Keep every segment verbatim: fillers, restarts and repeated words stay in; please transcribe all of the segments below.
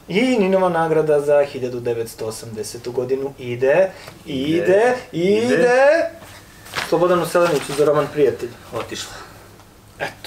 I Ninova nagrada za hiljadu devetsto osamdesetu godinu ide, ide, ide, Slobodanu Seleniću za roman Prijatelj. Otišla. Eto.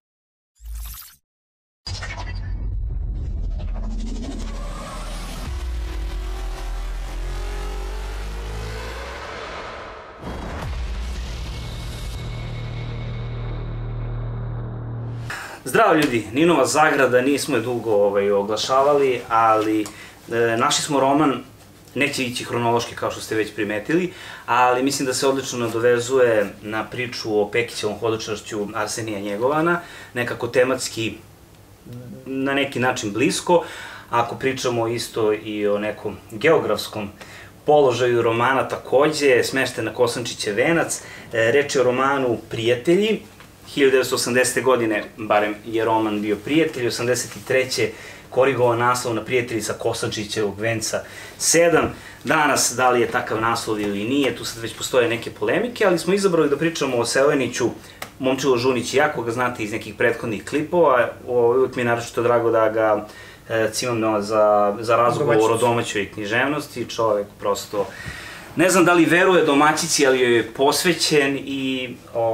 Zdravo ljudi, Ninova zagrada, nismo je dugo oglašavali, ali našli smo roman, neće ići hronološki kao što ste već primetili, ali mislim da se odlično nadovezuje na priču o Pekićevom hodočašću Arsenija Njegovana, nekako tematski na neki način blisko, ako pričamo isto i o nekom geografskom položaju romana takođe, smešten na Kosančićev venac, reč je o romanu Prijatelji, hiljadu devetsto osamdesete. godine, barem je roman bio Prijatelji, osamdeset treće korigovan naslov na Prijatelji sa Kosančićevog venca sedam. Danas, da li je takav naslov ili nije, tu sad već postoje neke polemike, ali smo izabrali da pričamo o Seleniću, Momčilo Žunić i ja, koga znate iz nekih prethodnih klipova. Uvijek mi je naročito drago da ga cimam za razgovor o domaćoj književnosti. Čovek prosto, ne znam da li veruje domaćici, ali joj je posvećen i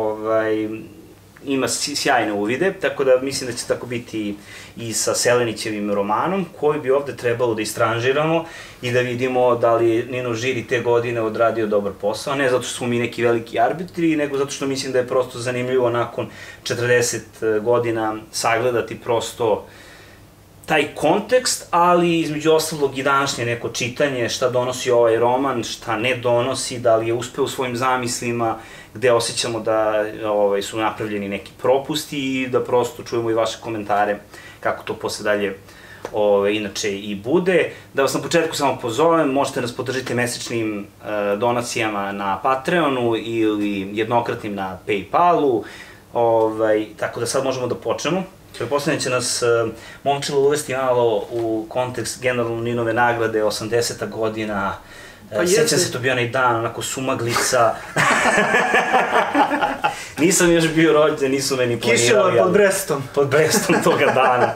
ima sjajne uvide, tako da mislim da će tako biti i sa Selenićevim romanom, koji bi ovde trebalo da istranžiramo i da vidimo da li Ninov žiri te godine odradio dobar posao, ne zato što smo mi neki veliki arbitri, nego zato što mislim da je prosto zanimljivo nakon četrdeset godina sagledati prosto taj kontekst, ali između ostalog i današnje neko čitanje, šta donosi ovaj roman, šta ne donosi, da li je uspeo u svojim zamislima, gde osjećamo da su napravljeni neki propusti i da prosto čujemo i vaše komentare kako to posle dalje inače i bude. Da vas na početku samo pozovem, možete nas podržiti mesečnim donacijama na Patreonu ili jednokratnim na Paypalu, tako da sad možemo da počnemo. Pretpostavljam će nas Momčilo uvesti malo u kontekst generalno Ninove nagrade, osamdeseta godina, sjećam se, to bio onaj dan, onako sumaglica. Nisam još bio rođen, nisu meni planirali. Kiševar pod Brestom. Pod Brestom toga dana.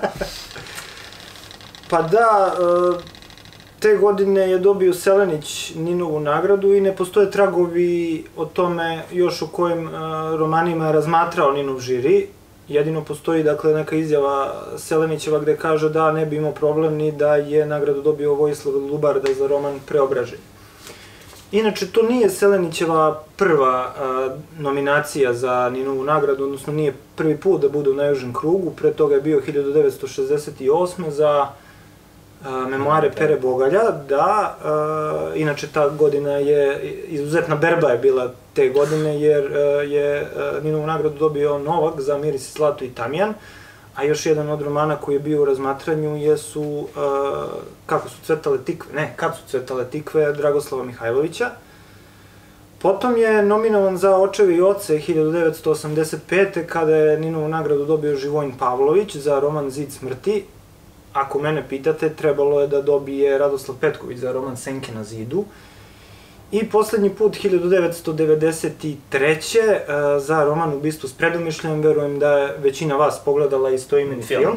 Pa da, te godine je dobio Selenić Ninovu nagradu i ne postoje tragovi o tome još o kojim romanima je razmatrao Ninov žiri. Jedino postoji, dakle, neka izjava Selenićeva gde kaže da ne bi imao problem ni da je nagradu dobio Vojislav Lubarda za roman Preobraženje. Inače, to nije Selenićeva prva nominacija za Ninovu nagradu, odnosno nije prvi put da bude u najužem krugu, pre toga je bio hiljadu devetsto šezdeset osme. za memoare Pere Bogalja, da, inače ta godina je, izuzetna berba je bila te godine, jer je Ninovu nagradu dobio Novak za Miris, Zlato i Tamjan, a još jedan od romana koji je bio u razmatranju jesu Kako su cvetale tikve, ne, Kad su cvetale tikve Dragoslava Mihajlovića. Potom je nominovan za Očeve i oce hiljadu devetsto osamdeset pete. kada je Ninovu nagradu dobio Živojin Pavlović za roman Zid smrti. Ako mene pitate, trebalo je da dobije Radoslav Petković za roman Senke na zidu. I poslednji put, hiljadu devetsto devedeset treće. za roman Ubistvo s predumišljajem, verujem da je većina vas pogledala istoimeni film.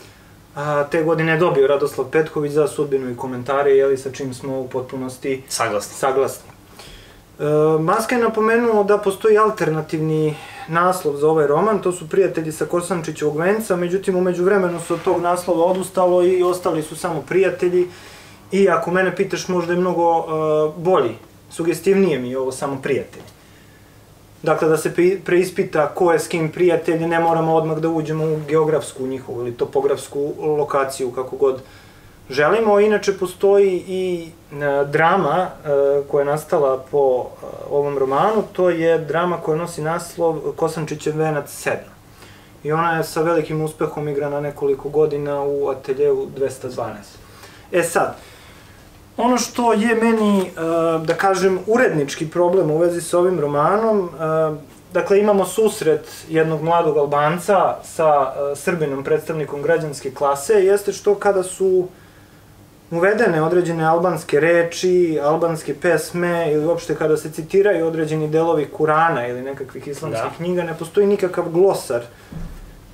Te godine je dobio Radoslav Petković za Sudbinu i komentare, jeli, sa čim smo u potpunosti saglasni. Maska je napomenuo da postoji alternativni naslov za ovaj roman, to su Prijatelji sa Kosančićevog venca, međutim umeđu vremenu se od tog naslova odustalo i ostali su samo Prijatelji i ako mene pitaš možda je mnogo bolji, sugestivnije mi je ovo samo Prijatelji. Dakle, da se preispita ko je s kim prijatelj, ne moramo odmah da uđemo u geografsku njihovu ili topografsku lokaciju, kako god želimo. Inače, postoji i drama koja je nastala po ovom romanu, to je drama koja nosi naslov Kosančićev venac sedam. I ona je sa velikim uspehom igrana nekoliko godina u ateljeu dvesta dvanaest. E sad, ono što je meni, da kažem, urednički problem u vezi sa ovim romanom, dakle, imamo susret jednog mladog Albanca sa Srbinom, predstavnikom građanske klase, jeste što kada su uvedene određene albanske reči, albanske pesme ili uopšte kada se citiraju određeni delovi Kurana ili nekakvih islamskih knjiga, ne postoji nikakav glosar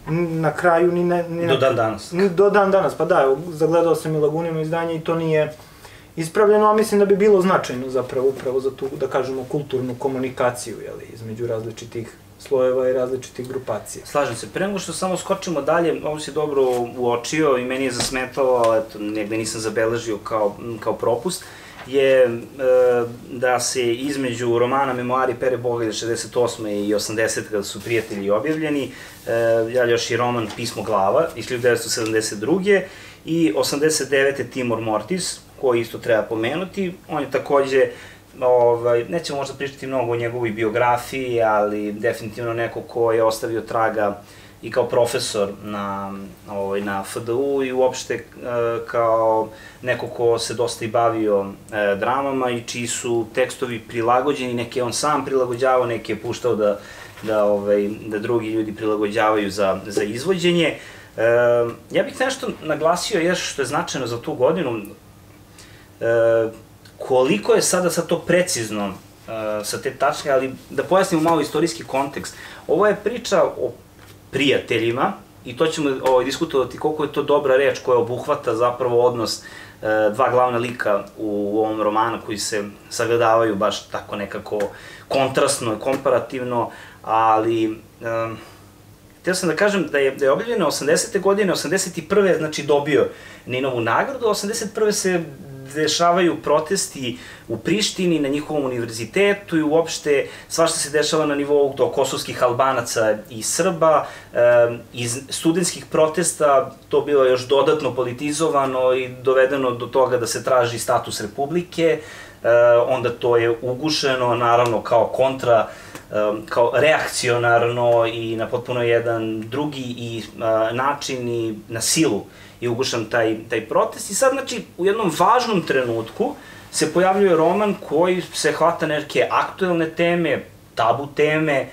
na kraju ni ne... Ni do dan danas. Ni do dan danas, pa da, evo, zagledao sam i Lagunino izdanje i to nije ispravljeno, a mislim da bi bilo značajno zapravo upravo za tu, da kažemo, kulturnu komunikaciju, jeli, između različitih slojeva i različitih grupacija. Slažem se. Pre nego što samo skočimo dalje, ovo si dobro uočio i meni je zasmetalo, ali eto, negde nisam zabeležio kao, kao propust, je e, da se između romana Memoari Pere Bogalja šezdeset osme i osamdesete kada su Prijatelji objavljeni, e, javlja još i roman Pismo glava iz hiljadu devetsto sedamdeset druge i osamdeset devete Timor Mortis, koji isto treba pomenuti. On je takođe, ovaj, nećemo možda pričati mnogo o njegovoj biografiji, ali definitivno neko ko je ostavio traga i kao profesor na, ovaj, na F D U i uopšte e, kao neko ko se dosta i bavio e, dramama i čiji su tekstovi prilagođeni, neke on sam prilagođavao, neke je puštao da, da, ovaj, da drugi ljudi prilagođavaju za, za izvođenje. E, ja bih nešto naglasio još što je značajno za tu godinu, e, koliko je sada sad to precizno e, sa te tačke, ali da pojasnimo malo istorijski kontekst. Ovo je priča o prijateljima i to ćemo ovaj, diskutovati koliko je to dobra reč koja obuhvata zapravo odnos e, dva glavna lika u, u ovom romanu koji se sagledavaju baš tako nekako kontrastno i komparativno, ali e, htio sam da kažem da je, da je objavljeno osamdesete godine, osamdeset prve znači dobio Ninovu nagradu, osamdeset prve se dešavaju protesti u Prištini, na njihovom univerzitetu i uopšte svašta se dešava na nivou to kosovskih Albanaca i Srba. E, iz studentskih protesta to bilo još dodatno politizovano i dovedeno do toga da se traži status republike, e, onda to je ugušeno naravno kao kontra, e, kao reakcionarno i na potpuno jedan drugi i e, način i na silu i ugušam taj, taj protest. I sad, znači, u jednom važnom trenutku se pojavljuje roman koji se hvata neke aktuelne teme, tabu teme, e,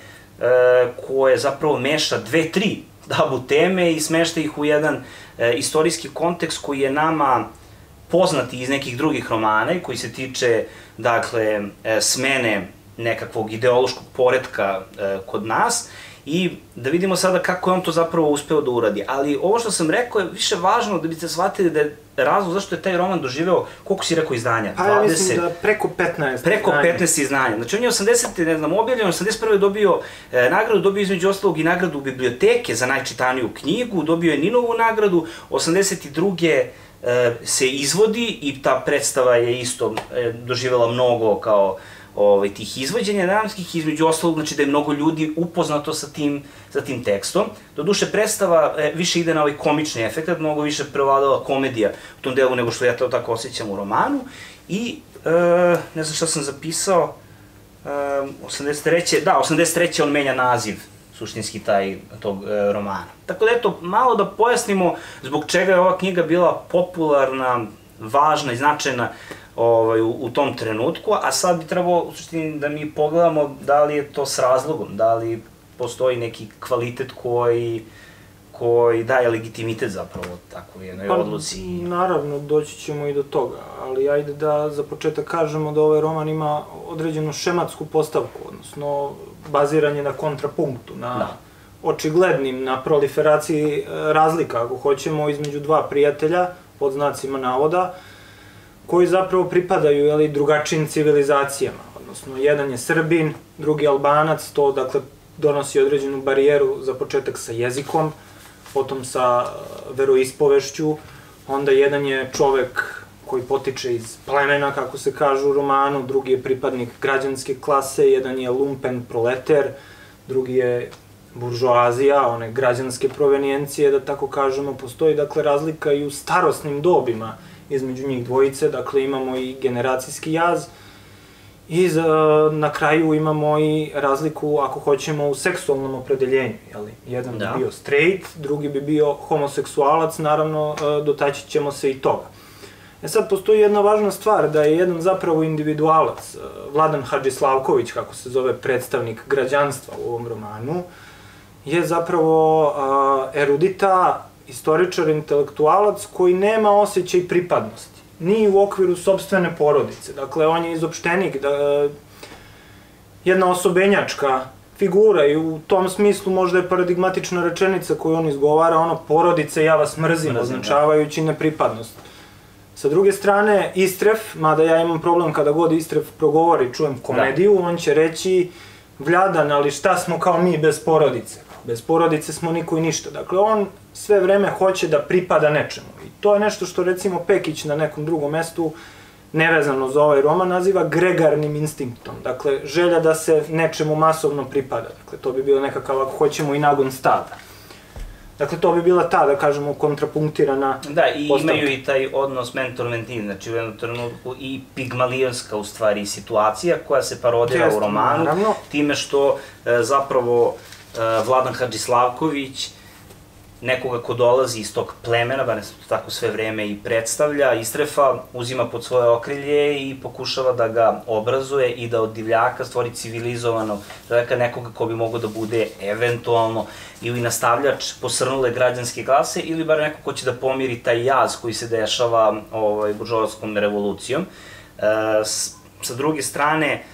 koje zapravo meša dve, tri tabu teme i smešta ih u jedan e, istorijski kontekst koji je nama poznati iz nekih drugih romana i koji se tiče, dakle, e, smene nekakvog ideološkog poretka e, kod nas. I da vidimo sada kako je on to zapravo uspeo da uradi. Ali ovo što sam rekao je više važno da biste shvatili da je razlog zašto je taj roman doživeo, koliko si rekao izdanja? Pa ja mislim da preko petnaest. Preko petnaest izdanja. Znači on je osamdesete, ne znam, objavljen, osamdeset prve dobio e, nagradu, dobio između ostalog i nagradu biblioteke za najčitaniju knjigu, dobio je Ninovu nagradu, osamdeset druge e, se izvodi i ta predstava je isto e, doživela mnogo kao Ovaj, tih izvođenja dramskih, između ostalog, znači da je mnogo ljudi upoznato sa tim, sa tim tekstom. Doduše, predstava e, više ide na ovaj komični efekt, mnogo više prevladala komedija u tom delu nego što ja to tako osjećam u romanu. I, e, ne znam šta sam zapisao, e, osamdeset treće da, osamdeset treće on menja naziv, suštinski taj, tog e, romana. Tako da, eto, malo da pojasnimo zbog čega je ova knjiga bila popularna, važna i značajna Ovaj, u, u tom trenutku, a sad bi trebalo u suštini da mi pogledamo da li je to s razlogom, da li postoji neki kvalitet koji, koji daje legitimitet zapravo takvoj jednoj odluci. Pa, naravno, doći ćemo i do toga, ali ajde da za početak kažemo da ovaj roman ima određenu šematsku postavku, odnosno baziranje na kontrapunktu, na da. očiglednim, na proliferaciji razlika, ako hoćemo, između dva prijatelja, pod znacima navoda, koji zapravo pripadaju, jeli, drugačijim civilizacijama, odnosno jedan je Srbin, drugi Albanac, to dakle donosi određenu barijeru za početak sa jezikom, potom sa veroispovešću, onda jedan je čovek koji potiče iz plemena, kako se kaže u romanu, drugi je pripadnik građanske klase, jedan je lumpen proleter, drugi je buržoazija, one građanske provenijencije, da tako kažemo, postoji dakle razlika i u starosnim dobima između njih dvojice, dakle imamo i generacijski jaz i za, na kraju imamo i razliku, ako hoćemo, u seksualnom opredeljenju, jeli? Jedan da. bi bio straight, drugi bi bio homoseksualac, naravno dotaći ćemo se i toga. E sad, postoji jedna važna stvar, da je jedan zapravo individualac, Vladan Hadžislavković, kako se zove predstavnik građanstva u ovom romanu, je zapravo a, erudita, istoričar, intelektualac koji nema osjećaj pripadnosti, ni u okviru sopstvene porodice. Dakle, on je izopštenik, da, jedna osobenjačka figura i u tom smislu možda je paradigmatična rečenica koju on izgovara, ono, porodice, ja vas mrzim, označavajući nepripadnost. Sa druge strane, Istref, mada ja imam problem kada god Istref progovori, čujem komediju, on će reći, Vladan, ali šta smo kao mi bez porodice? Bez porodice smo niko i ništa. Dakle, on sve vreme hoće da pripada nečemu. I to je nešto što, recimo, Pekić na nekom drugom mestu, nevezano za ovaj roman, naziva gregarnim instinktom. Dakle, želja da se nečemu masovno pripada. Dakle, to bi bilo nekakav, ako hoćemo, i nagon stada. Dakle, to bi bila ta, da kažemo, kontrapunktirana postavka. Da, i imaju i taj odnos mentor-mentin, znači u jednom trenutku i pigmalijonska, u stvari, situacija koja se parodira u romanu, time što zapravo Vladan Hadžislavković, nekoga ko dolazi iz tog plemena, bar se to tako sve vreme i predstavlja, Istrefa uzima pod svoje okrilje i pokušava da ga obrazuje i da od divljaka stvori civilizovanog čoveka, nekoga ko bi mogao da bude eventualno ili nastavljač posrnule građanske klase ili bar neko ko će da pomiri taj jaz koji se dešava buržoaskom revolucijom. Sa druge strane,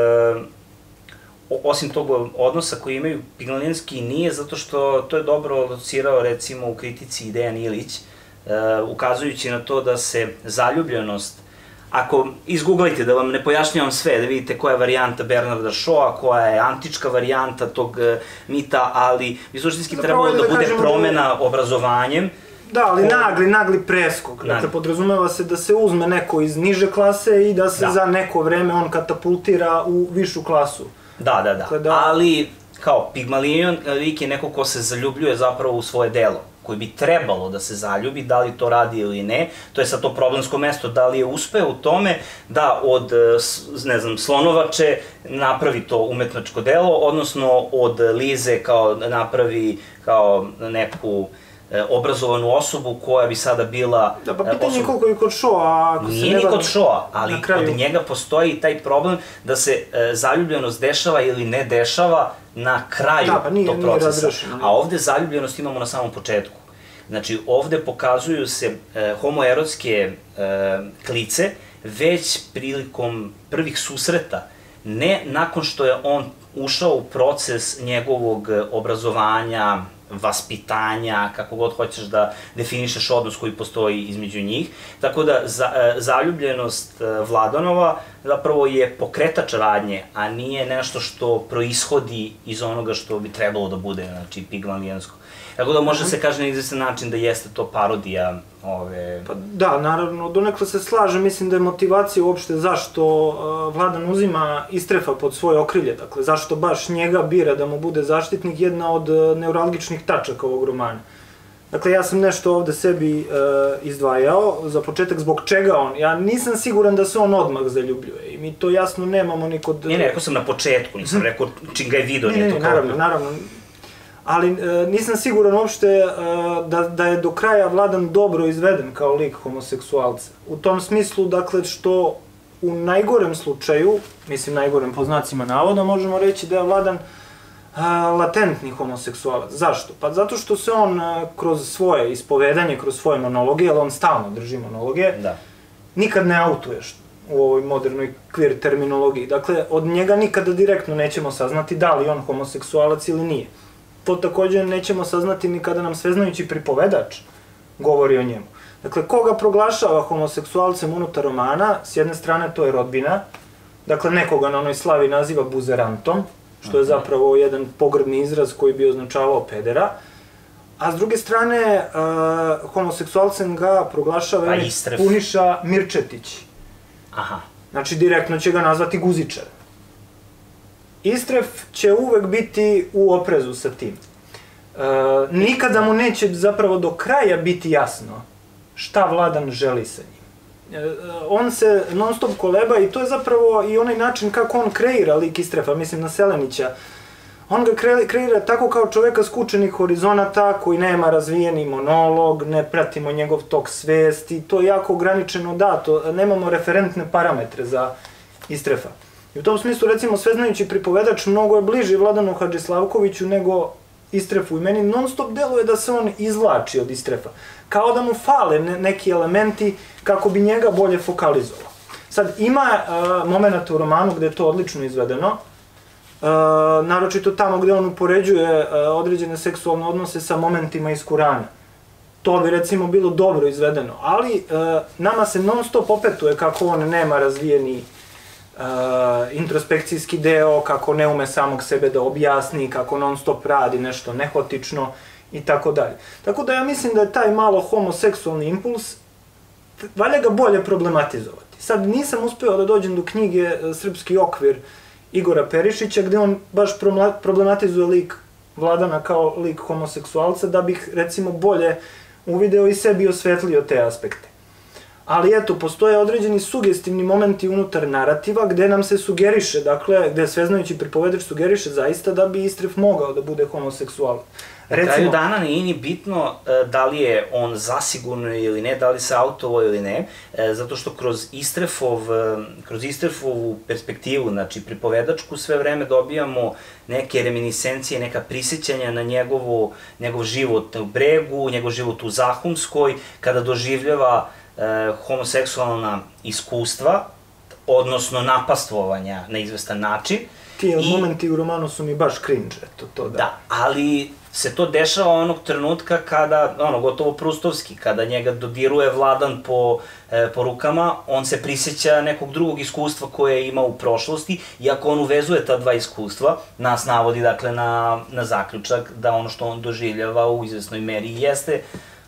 osim tog odnosa koji imaju, pigmalijonski nije, zato što to je dobro locirao, recimo, u kritici i Dejan Ilić, ukazujući na to da se zaljubljenost, ako izguglajte, da vam ne pojašnjavam sve, da vidite koja je varijanta Bernarda Shawa, koja je antička varijanta tog mita, ali bi suštinski trebalo da bude promena obrazovanjem. Da, ali nagli, nagli preskok. Dakle, podrazumeva se da se uzme neko iz niže klase i da se za neko vreme on katapultira u višu klasu. Da, da, da, ali kao Pigmalion lik je neko ko se zaljubljuje zapravo u svoje delo, koji bi trebalo da se zaljubi, da li to radi ili ne, to je sad to problemsko mesto, da li je uspeo u tome da od, ne znam, slonovače napravi to umetničko delo, odnosno od Lize kao napravi kao neku obrazovanu osobu koja bi sada bila... Da, pa pitanje je koliko je kod Shawa, ako se ne... Nije ni kod Shawa, ali od njega postoji taj problem da se zaljubljenost dešava ili ne dešava na kraju tog procesa. A ovde zaljubljenost imamo na samom početku. Znači, ovde pokazuju se homoerotske klice već prilikom prvih susreta, ne nakon što je on ušao u proces njegovog obrazovanja, vaspitanja, kako god hoćeš da definišeš odnos koji postoji između njih. Tako da zaljubljenost Vladanova zapravo je pokretač radnje, a nije nešto što proishodi iz onoga što bi trebalo da bude, znači pigmalijonsko. Tako da može se kaže na izvestan način da jeste to parodija ove... Pa da, naravno, donekle se slažem, mislim da je motivacija uopšte zašto Vladan uzima Istrefa pod svoje okrilje, dakle, zašto baš njega bira da mu bude zaštitnik, jedna od neuralgičnih tačaka ovog romana. Dakle, ja sam nešto ovde sebi izdvajao, za početak zbog čega on, ja nisam siguran da se on odmah zaljubljuje i mi to jasno nemamo ni kod... Ne, ne, rekao sam na početku, nisam rekao čim ga je vidio, nije to kao... Naravno, naravno. Ali nisam siguran uopšte da je do kraja Vladan dobro izveden kao lik homoseksualca. U tom smislu, dakle, što u najgorem slučaju, mislim najgorem po znacima navoda, možemo reći da je Vladan latentni homoseksualac. Zašto? Pa zato što se on kroz svoje ispovedanje, kroz svoje monologe, jer on stalno drži monologe, nikad ne autuješ u ovoj modernoj queer terminologiji. Dakle, od njega nikada direktno nećemo saznati da li je on homoseksualac ili nije. To takođe nećemo saznati ni kada nam sveznajući pripovedač govori o njemu. Dakle, koga proglašava homoseksualcem unutar romana, s jedne strane to je rodbina, dakle nekoga na onoj slavi naziva buzerantom, što je zapravo jedan pogrdni izraz koji bi označavao pedera, a s druge strane homoseksualcem ga proglašava Puniša Mirčetić. Znači, direktno će ga nazvati guzičar. Istref će uvek biti u oprezu sa tim. Nikada mu neće zapravo do kraja biti jasno šta Vladan želi sa njim. On se non stop koleba i to je zapravo i onaj način kako on kreira lik Istrefa, mislim na Selenića. On ga kreira tako kao čoveka skučenih horizonata, koji nema razvijeni monolog, ne pratimo njegov tok svesti, to je jako ograničeno dato, nemamo referentne parametre za Istrefa. I u tom smislu, recimo, sveznajući pripovedač mnogo je bliži Vladanu Hadžislavkoviću nego Istrefu i meni non stop deluje da se on izvlači od Istrefa. Kao da mu fale neki elementi kako bi njega bolje fokalizovao. Sad, ima momenta u romanu gde je to odlično izvedeno, naročito tamo gde on upoređuje određene seksualne odnose sa momentima iz Kurana. To bi recimo bilo dobro izvedeno, ali nama se non stop opetuje kako on nema razvijeni introspekcijski deo, kako ne ume samog sebe da objasni, kako non stop radi nešto nehotično i tako dalje. Tako da ja mislim da je taj malo homoseksualni impuls, valja ga bolje problematizovati. Sad nisam uspeo da dođem do knjige Srpski okvir Igora Perišića, gde on baš problematizuje lik Vladana kao lik homoseksualca, da bih recimo bolje uvideo i sebi osvetlio te aspekte. Ali eto, postoje određeni sugestivni momenti unutar narativa gde nam se sugeriše, dakle, gde sveznajući pripovedač sugeriše zaista da bi Istref mogao da bude homoseksualac. Na kraju dana nije ni bitno da li je on zasigurno ili ne, da li se autovo ili ne, zato što kroz Istrefov, kroz Istrefovu perspektivu, znači pripovedačku, sve vreme dobijamo neke reminiscencije, neka prisjećanja na njegovu, njegov život u Bregu, njegov život u Zahumskoj, kada doživljava homoseksualna iskustva, odnosno napastvovanja na izvestan način. Ti momenti u romanu su mi baš cringe, eto to da. Da, ali se to dešava onog trenutka kada, ono, gotovo prustovski, kada njega dodiruje Vladan po, po rukama, on se prisjeća nekog drugog iskustva koje je imao u prošlosti, iako on uvezuje ta dva iskustva, nas navodi, dakle, na, na zaključak da ono što on doživljava u izvesnoj meri jeste.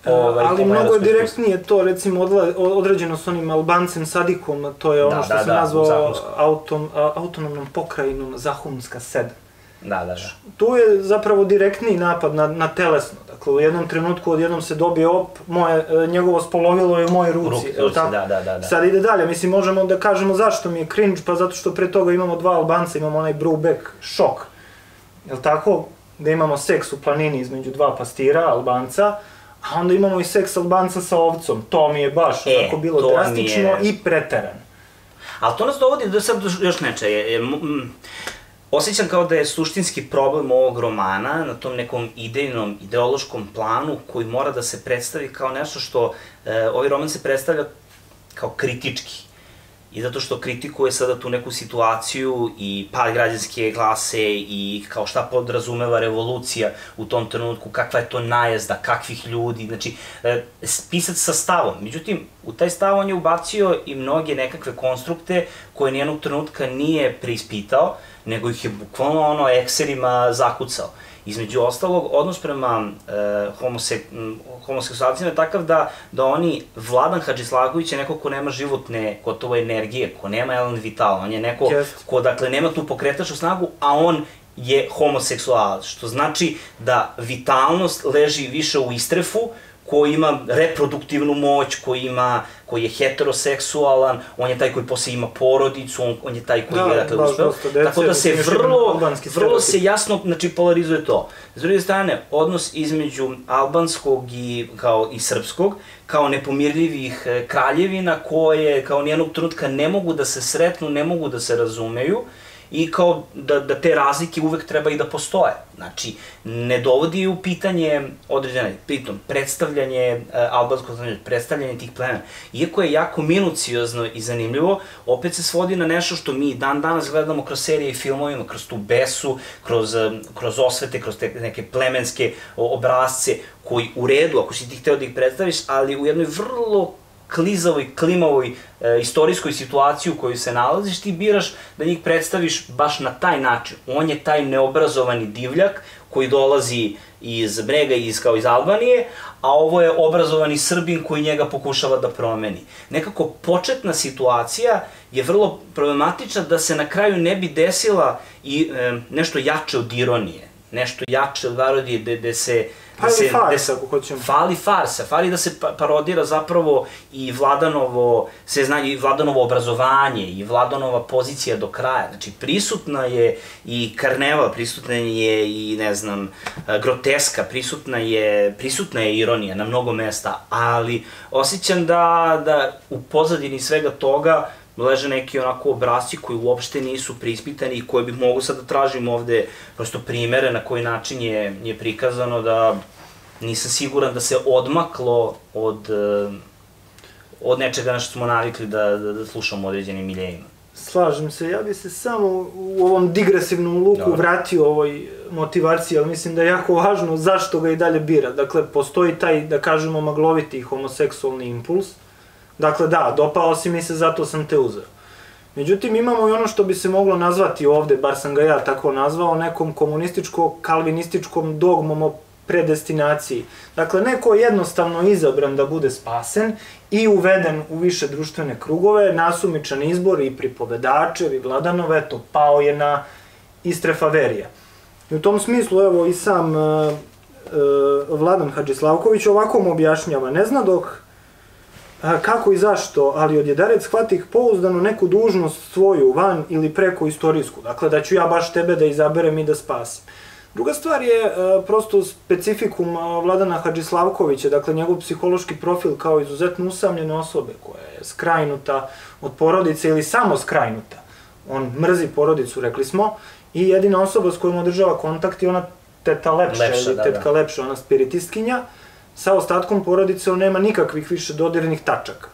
Ali mnogo je direktnije to, recimo, određeno s onim Albancem Sadikom, to je ono što se nazvao autonomnom pokrajinom Zahumska sedam. Da, da, da. Tu je zapravo direktniji napad na telesno. Dakle, u jednom trenutku odjednom se dobije op, njegovo spolovilo je u moje ruci. Da, da, da. Sad ide dalje, mislim, možemo da kažemo zašto mi je cringe, pa zato što pre toga imamo dva Albanca, imamo onaj Brubeck šok. Jel' tako? Da imamo seks u planini između dva pastira, Albanca, a onda imamo i seks Albanca sa ovcom. To mi je baš onako bilo drastično i preterano. Ali to nas dovodi do sad još nečega. Osjećam kao da je suštinski problem ovog romana na tom nekom idejnom, ideološkom planu koji mora da se predstavi kao nešto što, ovaj roman se predstavlja kao kritički. I zato što kritikuje sada tu neku situaciju i pad građanske klase i kao šta podrazumeva revolucija u tom trenutku, kakva je to najezda, kakvih ljudi, znači pisac sa stavom. Međutim, u taj stav on je ubacio i mnoge nekakve konstrukte koje nijednog trenutka nije preispitao, nego ih je bukvalno ono ekserima zakucao. Između ostalog, odnos prema homoseksualcima je takav da oni, Vladan Hadžislagović je neko ko nema životne, gotovo energije, ko nema elan vital, on je neko ko, dakle, nema tu pokretačnu snagu, a on je homoseksualac, što znači da vitalnost leži više u Istrefu, koji ima reproduktivnu moć, koji ima, koji je heteroseksualan, on je taj koji posle ima porodicu, on je taj koji je, dakle, uspeo. Tako da se vrlo, vrlo se jasno, znači, polarizuje to. S druge strane, odnos između albanskog i, kao i srpskog, kao nepomirljivih kraljevina koje, kao nijednog trenutka ne mogu da se sretnu, ne mogu da se razumeju, i kao da te razlike uvek treba i da postoje. Znači, ne dovodi u pitanje određene, pritom, predstavljanje albanskog, predstavljanje tih plemena. Iako je jako minuciozno i zanimljivo, opet se svodi na nešto što mi dan danas gledamo kroz serije i filmovima, kroz tu besu, kroz osvete, kroz te neke plemenske obrazce, koji u redu, ako si ti hteo da ih predstaviš, ali u jednoj vrlo klizavoj, klimavoj istorijskoj situaciji u kojoj se nalaziš, ti biraš da njih predstaviš baš na taj način. On je taj neobrazovani divljak koji dolazi iz Brega, kao iz Albanije, a ovo je obrazovani Srbin koji njega pokušava da promeni. Nekako početna situacija je vrlo problematična da se na kraju ne bi desila i nešto jače od ironije, nešto jače od parodije, gde se... Fali farsa, ako hoćemo. Fali farsa, fali da se parodira zapravo i Vladanovo, sve znanje, i Vladanovo obrazovanje, i Vladanova pozicija do kraja. Znači, prisutna je i karneval, prisutna je i, ne znam, groteska, prisutna je, prisutna je ironija na mnogo mesta, ali osjećam da u pozadini svega toga leže neki onako obrazci koji uopšte nisu preispitani i koje bih mogu sad da tražim ovde prosto primere na koji način je prikazano, da nisam siguran da se odmaklo od nečega na što smo navikli da slušamo određenim miljejima. Slažem se, ja bi se samo u ovom digresivnom luku Dobre. vratio ovoj motivaciji, ali mislim da je jako važno zašto ga i dalje bira. Dakle, postoji taj, da kažemo, magloviti homoseksualni impuls. Dakle, da, dopao si mi se, zato sam te uzeo. Međutim, imamo i ono što bi se moglo nazvati ovde, bar sam ga ja tako nazvao, nekom komunističko-kalvinističkom dogmom o predestinaciji. Dakle, neko je jednostavno izabran da bude spasen i uveden u više društvene krugove, nasumičan izbor i pripovedačev i Vladanov, eto, pao je na Istre Faverija. I u tom smislu, evo, i sam uh, uh, Vladan Hadžislavković ovako mu objašnjava, ne zna dok uh, kako i zašto, ali odjedarec shvatih pouzdano neku dužnost svoju, van ili preko istorijsku, dakle, da ću ja baš tebe da izaberem i da spasim. Druga stvar je uh, prosto specifikum uh, Vladana Hadžislavkovića, dakle njegov psihološki profil kao izuzetno usamljene osobe koja je skrajnuta od porodice ili samo skrajnuta. On mrzi porodicu, rekli smo, i jedina osoba s kojom održava kontakt je ona teta Lepša, Lepša ili da, tetka da. Lepša, ona spiritistkinja. Sa ostatkom porodice on nema nikakvih više dodirnih tačaka.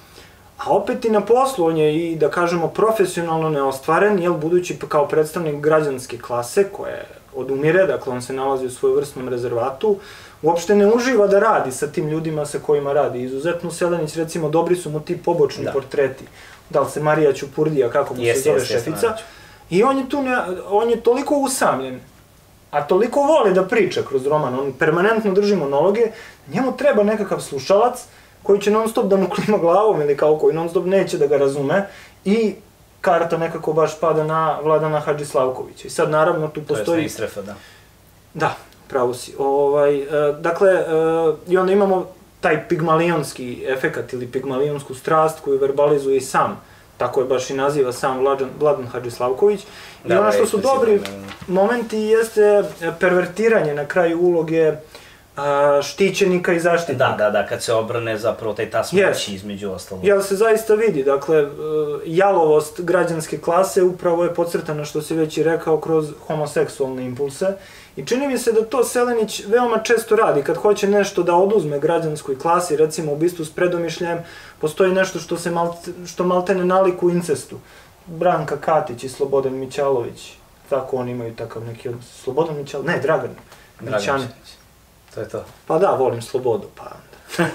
A opet i na poslu on je i, da kažemo, profesionalno neostvaren, jel, budući kao predstavnik građanske klase koja odumire, dakle on se nalazi u svojevrsnom rezervatu, uopšte ne uživa da radi sa tim ljudima sa kojima radi. Izuzetno Selenić, recimo, dobri su mu ti pobočni da. portreti. Da li se Marija Ćupurdija, kako mu yes, se zove yes, šefica. Yes, I on je tu, ne, on je toliko usamljen, a toliko voli da priča kroz roman, on permanentno drži monologe, njemu treba nekakav slušalac koji će non stop da mu klima glavom ili kao koji non stop neće da ga razume i karta nekako baš pada na Vladana Hadžislavkovića. I sad naravno tu postoji... To je sve Istrefa, da. Da, pravo si. Ovaj, e, dakle, e, i onda imamo taj pigmalionski efekat ili pigmalionsku strast koju verbalizuje i sam, tako je baš i naziva sam Vladan, Vladan Hadžislavković. I da, ono što su dobri momenti jeste pervertiranje na kraju uloge a, štićenika i zaštitnika. Da, da, da, kad se obrane zapravo taj tas moći yes. između ostalog. Jel se zaista vidi, dakle, jalovost građanske klase upravo je podcrtana, što si već i rekao, kroz homoseksualne impulse. I čini mi se da to Selenić veoma često radi, kad hoće nešto da oduzme građanskoj klasi, recimo u Ubistvu s predomišljajem, postoji nešto što se malte, što maltene naliku incestu. Branka Katić i Slobodan Mićalović, tako oni imaju takav neki odnos. Slobodan Mićalović, ne, Dragan Mićanić. To je to. Pa da, volim slobodu, pa onda.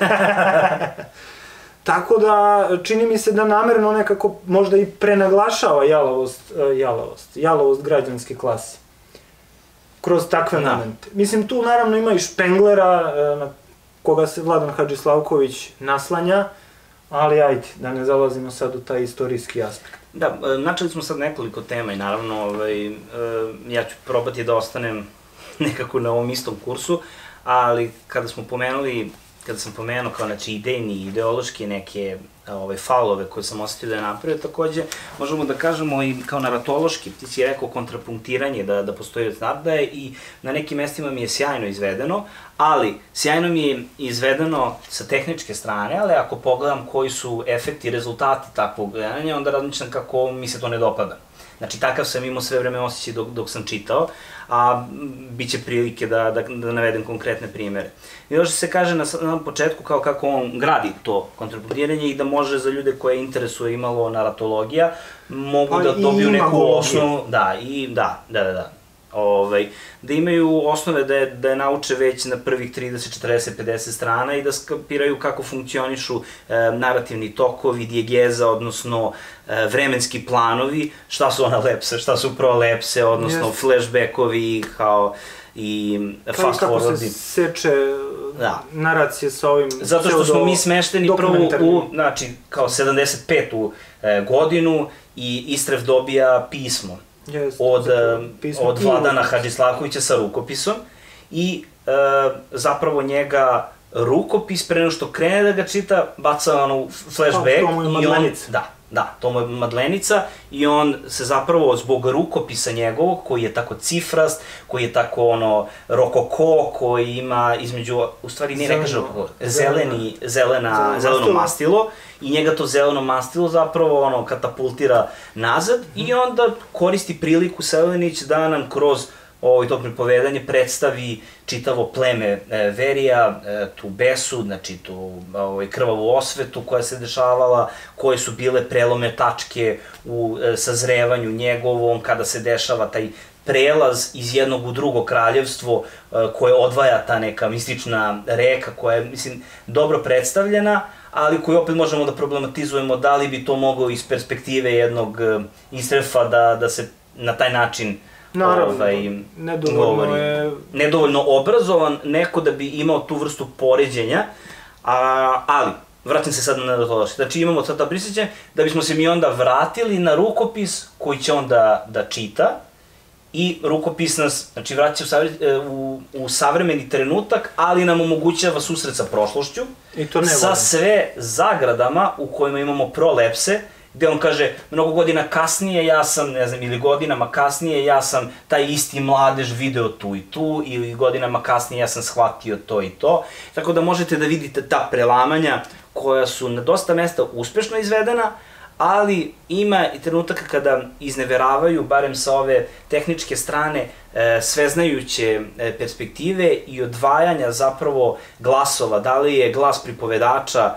Tako da, čini mi se da namerno nekako možda i prenaglašava jalovost, jalovost, jalovost građanske klase. Kroz takve da. momente. Mislim, tu naravno ima i Špenglera, na koga se Vladan Hadžislavković naslanja, ali ajde, da ne zalazimo sad u taj istorijski aspekt. Da, načeli smo sad nekoliko tema i naravno ovaj, ja ću probati da ostanem nekako na ovom istom kursu, ali kada smo pomenuli, kada sam pomenuo kao znači idejni i ideološki neke ove faulove koje sam osetio da je napravio, takođe možemo da kažemo i kao naratološki, ti si rekao kontrapunktiranje, da, da postoji od nardaje i na nekim mestima mi je sjajno izvedeno, ali sjajno mi je izvedeno sa tehničke strane, ali ako pogledam koji su efekti i rezultati takvog gledanja, onda razmišljam kako mi se to ne dopada. Znači, takav sam imao sve vreme osjećaj dok, dok sam čitao, a bit će prilike da, da, da navedem konkretne primere. I još se kaže na, na početku kao kako on gradi to kontrapunktiranje i da može za ljude koje interesuje imalo naratologija, mogu pa da dobiju neku osnovu, da, i da, da, da, da. Ovaj, da imaju osnove da je, da je nauče već na prvih trideset, četrdeset, pedeset strana i da skapiraju kako funkcionišu e, narativni tokovi, dijegeza, odnosno e, vremenski planovi, šta su analepse, šta su prolepse, odnosno yes. flashbackovi kao i fast kako forwardi. Se seče da. naracije sa ovim zato što smo mi smešteni prvo u, znači, kao sedamdeset petu E, godinu i Istrev dobija pismo. Yes, od, od Vladana Hadžislavkovića sa rukopisom i e, zapravo njega rukopis pre nego što krene da ga čita baca ono flashback i on, da, da, to mu je Madlenica i on se zapravo zbog rukopisa njegovog koji je tako cifrast, koji je tako ono rokoko, koji ima između, u stvari nije ne kaže rokoko, zeleni, zelena, zeleno mastilo i njega to zeleno mastilo zapravo ono katapultira nazad mm. i onda koristi priliku Selenić da nam kroz ovo, to pripovedanje predstavi čitavo pleme e, Verija, e, tu besu, znači tu ovaj, krvavu osvetu koja se dešavala, koje su bile prelome tačke u e, sazrevanju njegovom, kada se dešava taj prelaz iz jednog u drugo kraljevstvo e, koje odvaja ta neka mistična reka koja je, mislim, dobro predstavljena, ali koju opet možemo da problematizujemo da li bi to moglo iz perspektive jednog e, Istrefa da, da se na taj način Naravno, ovaj, nedovoljno govori. je... Nedovoljno obrazovan neko da bi imao tu vrstu poređenja, a, ali, vratim se sad na metodološki. Znači imamo sad ta prisjećanje da bismo se mi onda vratili na rukopis koji će on da, da čita i rukopis nas, znači vraća u, savre, u, u savremeni trenutak, ali nam omogućava susret sa prošlošću, I to ne sa volim. sve zagradama u kojima imamo prolepse, gde on kaže, mnogo godina kasnije ja sam, ne znam, ili godinama kasnije ja sam taj isti mladež video tu i tu, ili godinama kasnije ja sam shvatio to i to. Tako da možete da vidite ta prelamanja koja su na dosta mesta uspešno izvedena, ali ima i trenutaka kada izneveravaju, barem sa ove tehničke strane, sveznajuće perspektive i odvajanja zapravo glasova. Da li je glas pripovedača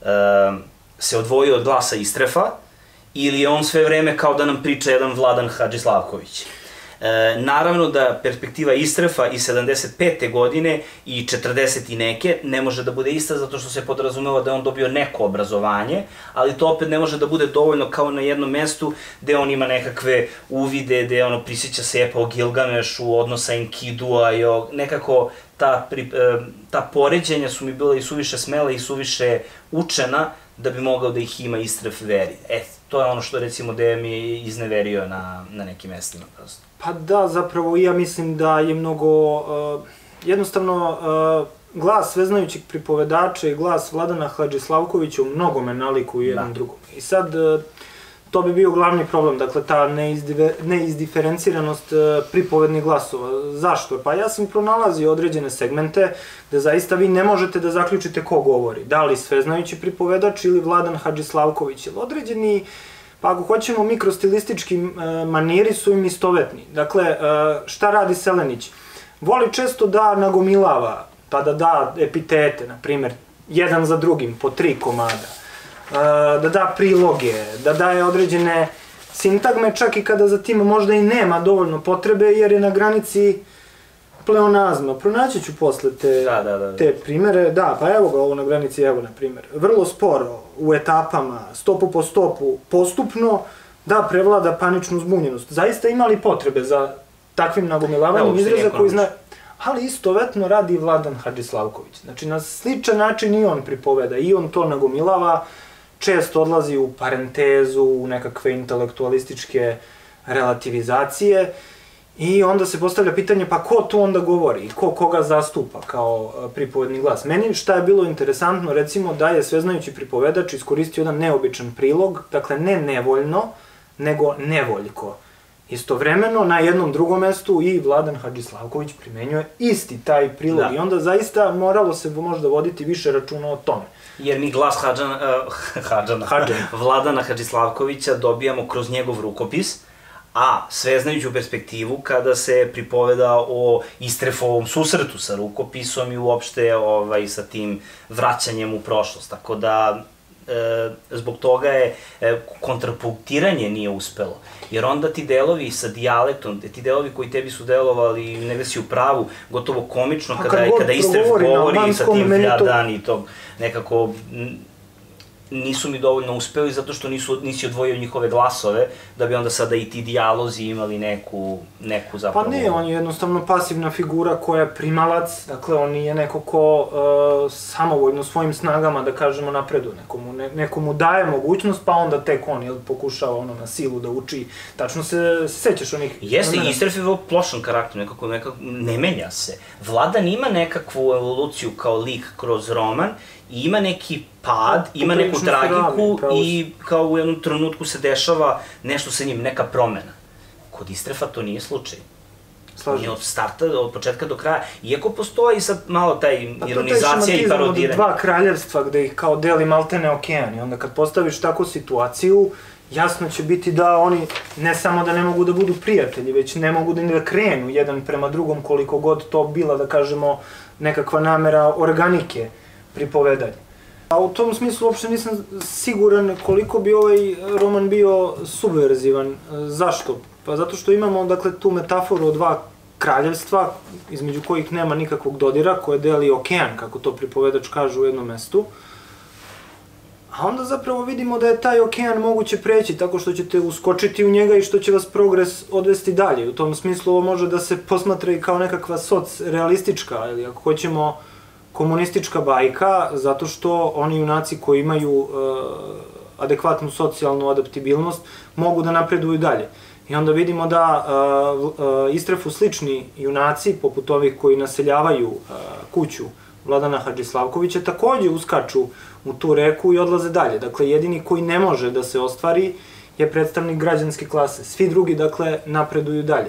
se odvojio od glasa Istrefa, ili je on sve vreme kao da nam priča jedan Vladan Hadžislavković. E, naravno da perspektiva Istrefa iz sedamdeset pete godine i četrdeset i neke ne može da bude ista zato što se podrazumeva da je on dobio neko obrazovanje, ali to opet ne može da bude dovoljno kao na jednom mestu gde on ima nekakve uvide, gde ono prisjeća se epa o Gilgamešu, odnosa Enkidua i o, nekako ta, pri, e, ta poređenja su mi bila i suviše smela i suviše učena da bi mogao da ih ima Istref Veri. E, to je ono što recimo da mi je izneverio na, na nekim mestima prosto. Pa da, zapravo ja mislim da je mnogo, uh, jednostavno, uh, glas sveznajućeg pripovedača i glas Vladana Hadžislavkovića u mnogome nalikuju jednom da. drugom. I sad, uh, to bi bio glavni problem, dakle, ta neizdive, neizdiferenciranost uh, pripovednih glasova. Zašto? Pa ja sam pronalazio određene segmente gde zaista vi ne možete da zaključite ko govori. Da li sveznajući pripovedač ili Vladan Hadžislavković. Ili određeni, pa ako hoćemo, mikrostilistički uh, maniri su im istovetni. Dakle, uh, šta radi Selenić? Voli često da nagomilava, pa da da epitete, na primer, jedan za drugim, po tri komada. Da da priloge, da daje određene sintagme, čak i kada za tim možda i nema dovoljno potrebe, jer je na granici pleonazma. Pronaći ću posle te, da, da, da. te primere. Da, pa evo ga ovo na granici, evo na primer. Vrlo sporo, u etapama, stopu po stopu, postupno, da prevlada paničnu zbunjenost. Zaista imali potrebe za takvim nagomilavanjem izraza koji zna... Ali istovetno radi i Vladan Hadžislavković. Znači, na sličan način i on pripoveda, i on to nagomilava, često odlazi u parentezu, u nekakve intelektualističke relativizacije i onda se postavlja pitanje pa ko tu onda govori i ko koga zastupa kao pripovedni glas. Meni šta je bilo interesantno, recimo da je sveznajući pripovedač iskoristio jedan neobičan prilog, dakle ne nevoljno, nego nevoljko. Istovremeno, na jednom drugom mestu i Vladan Hadžislavković primenjuje isti taj prilog da. I onda zaista moralo se možda voditi više računa o tome. Jer mi glas Hadžana, uh, Hadžana, Hadžan. Vladana Hadžislavkovića dobijamo kroz njegov rukopis, a sveznajuću perspektivu kada se pripoveda o Istrefovom susretu sa rukopisom i uopšte ovaj, sa tim vraćanjem u prošlost. Tako da, e, zbog toga je e, kontrapunktiranje nije uspelo. Jer onda ti delovi sa dijalektom, ti delovi koji tebi su delovali, ne si u pravu, gotovo komično, kada, kada, kada Istref govori sa tim Vladan i to nekako nisu mi dovoljno uspeli zato što nisu, nisi odvojio njihove glasove, da bi onda sada i ti dijalozi imali neku, neku zapravo... Pa ne, on je jednostavno pasivna figura koja je primalac, dakle on nije neko ko uh, samovoljno svojim snagama, da kažemo, napreduje, nekomu, ne, nekomu daje mogućnost, pa onda tek on jel, pokušava ono na silu da uči, tačno se sećaš onih... Jeste, Istref je vrlo plošan karakter, nekako, nekako ne menja se. Vladan ima nekakvu evoluciju kao lik kroz roman, i ima neki pad, ima neku tragiku i kao u jednom trenutku se dešava nešto sa njim, neka promena. Kod Istrefa to nije slučaj. On je od starta, od početka do kraja, iako postoji sad malo taj ironizacija i parodiranje. Pa to je taj šematizam od dva kraljevstva gde ih kao deli maltene okean i onda kad postaviš takvu situaciju, jasno će biti da oni ne samo da ne mogu da budu prijatelji, već ne mogu da krenu jedan prema drugom koliko god to bila, da kažemo, nekakva namera organike pripovedanja. A u tom smislu uopšte nisam siguran koliko bi ovaj roman bio subverzivan. Zašto? Pa zato što imamo, dakle, tu metaforu o dva kraljevstva, između kojih nema nikakvog dodira, koje deli okean, kako to pripovedač kaže u jednom mestu. A onda zapravo vidimo da je taj okean moguće preći tako što ćete uskočiti u njega i što će vas progres odvesti dalje. U tom smislu ovo može da se posmatra i kao nekakva soc-realistička, ili ako hoćemo komunistička bajka, zato što oni junaci koji imaju adekvatnu socijalnu adaptibilnost mogu da napreduju dalje. I onda vidimo da Istrefu slični junaci, poput ovih koji naseljavaju kuću Vladana Hadžislavkovića, takođe uskaču u tu reku i odlaze dalje. Dakle, jedini koji ne može da se ostvari je predstavnik građanske klase. Svi drugi, dakle, napreduju dalje.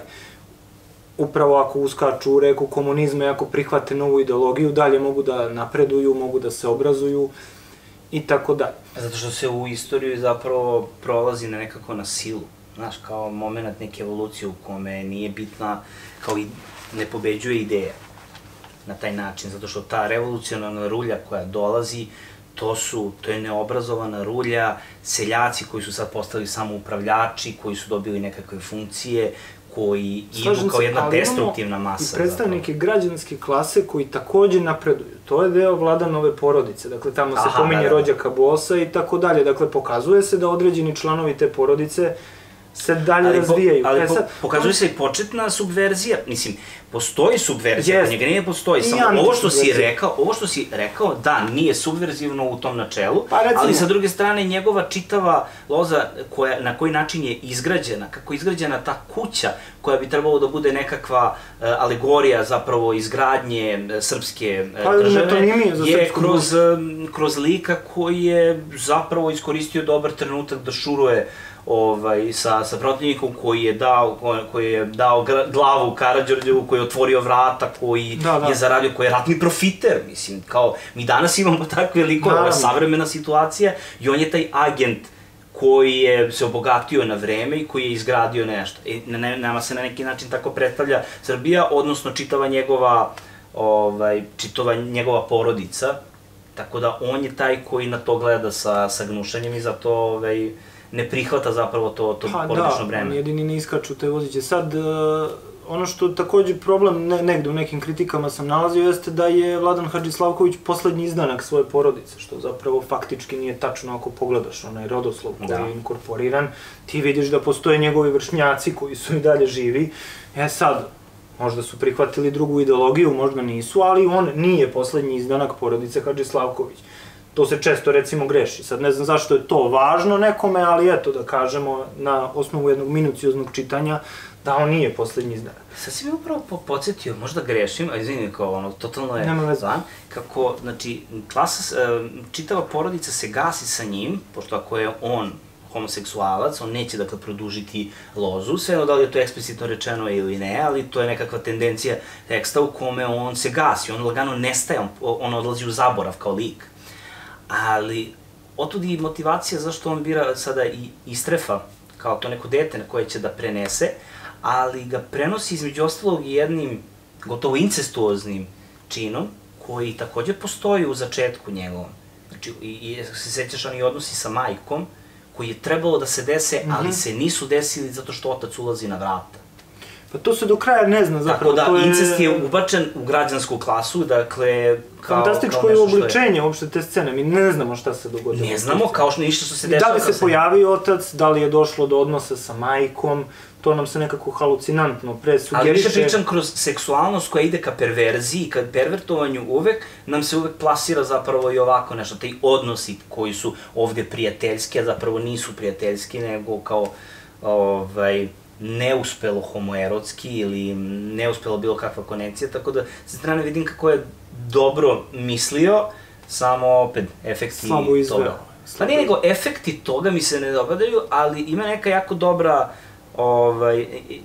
Upravo ako uskaču u reku komunizma i ako prihvate novu ideologiju, dalje mogu da napreduju, mogu da se obrazuju i tako dalje. Zato što se u istoriju zapravo prolazi na nekako na silu. Znaš, kao moment neke evolucije u kome nije bitna, kao i ne pobeđuje ideja na taj način, zato što ta revolucionarna rulja koja dolazi, to su, to je neobrazovana rulja, seljaci koji su sad postali samoupravljači, koji su dobili nekakve funkcije, koji idu kao jedna destruktivna masa. I predstavnike građanske klase koji takođe napreduju. To je deo Vladanove porodice. Dakle, tamo se pominje rođaka bosa i tako dalje. Dakle, pokazuje se da određeni članovi te porodice se dalje razvijaju. Ali pokazuje se i početna subverzija. Mislim, postoji subverzija, pa njega nije postoji. Samo ovo što si rekao, ovo što si rekao, da, nije subverzivno u tom načelu, ali sa druge strane njegova čitava loza na koji način je izgrađena, kako je izgrađena ta kuća koja bi trebalo da bude nekakva alegorija zapravo izgradnje srpske države, je kroz lika koji je zapravo iskoristio dobar trenutak da šuruje sa protivnikom koji je dao glavu Karađorđevu, koji je otvorio vrata, koji je zaradio, koji je ratni profiter, mislim, kao, mi danas imamo takve likove, ovo je savremena situacija i on je taj agent koji je se obogatio na vreme i koji je izgradio nešto. Nama se na neki način tako predstavlja Srbija, odnosno čitava njegova, čitava njegova porodica, tako da on je taj koji na to gleda sa gnušanjem i zato ne prihvata zapravo to porodično breme. Pa da, oni jedini ne iskaču te voziće. Sad, ono što takođe problem, negde u nekim kritikama sam nalazio, jeste da je Vladan Hadžislavković poslednji izdanak svoje porodice, što zapravo faktički nije tačno ako pogledaš onaj rodoslov koji je inkorporiran. Ti vidiš da postoje njegovi vršnjaci koji su i dalje živi. E sad, možda su prihvatili drugu ideologiju, možda nisu, ali on nije poslednji izdanak porodice Hadžislavković. To se često, recimo, greši. Sad ne znam zašto je to važno nekome, ali eto, da kažemo, na osnovu jednog minucioznog čitanja, da on nije poslednji izdanak. Sad si mi upravo podsjetio, možda grešim, a izvinim, kao ono, totalno je zvan, kako, znači, čitava porodica se gasi sa njim, pošto ako je on homoseksualac, on neće, dakle, produžiti lozu, sve jedno da li je to eksplicitno rečeno ili ne, ali to je nekakva tendencija teksta u kome on se gasi, on lagano nestaje, on odlazi u zaborav kao lik. Ali, otud i motivacija zašto on bira sada i Istrefa, kao to neko dete na koje će da prenese, ali ga prenosi između ostalog i jednim gotovo incestuoznim činom, koji takođe postoji u začetku njegovom. Znači, i se sećaš oni odnosi sa majkom, koji je trebalo da se dese, ali se nisu desili zato što otac ulazi na vrata. Pa to se do kraja ne zna zapravo. Tako da, incest je ubačen u građansku klasu, dakle, kao nešto što je... Fantastično je obličenje uopšte te scene, mi ne znamo šta se dogodilo. Ne znamo, kao što ništa što se desilo. Da li se pojavio otac, da li je došlo do odnosa sa majkom, to nam se nekako halucinantno presugeriše. Ali više pričam kroz seksualnost koja ide ka perverziji, ka pervertovanju uvek, nam se uvek plasira zapravo i ovako nešto, taj odnosi koji su ovde prijateljski, a zapravo nisu prijateljski, nego kao, ovaj... neuspelo homoerotski ili neuspelo bilo kakva konekcija, tako da sa strane vidim kako je dobro mislio, samo opet efekti toga. Pa nije nego efekti toga mi se ne dopadaju, ali ima neka jako dobra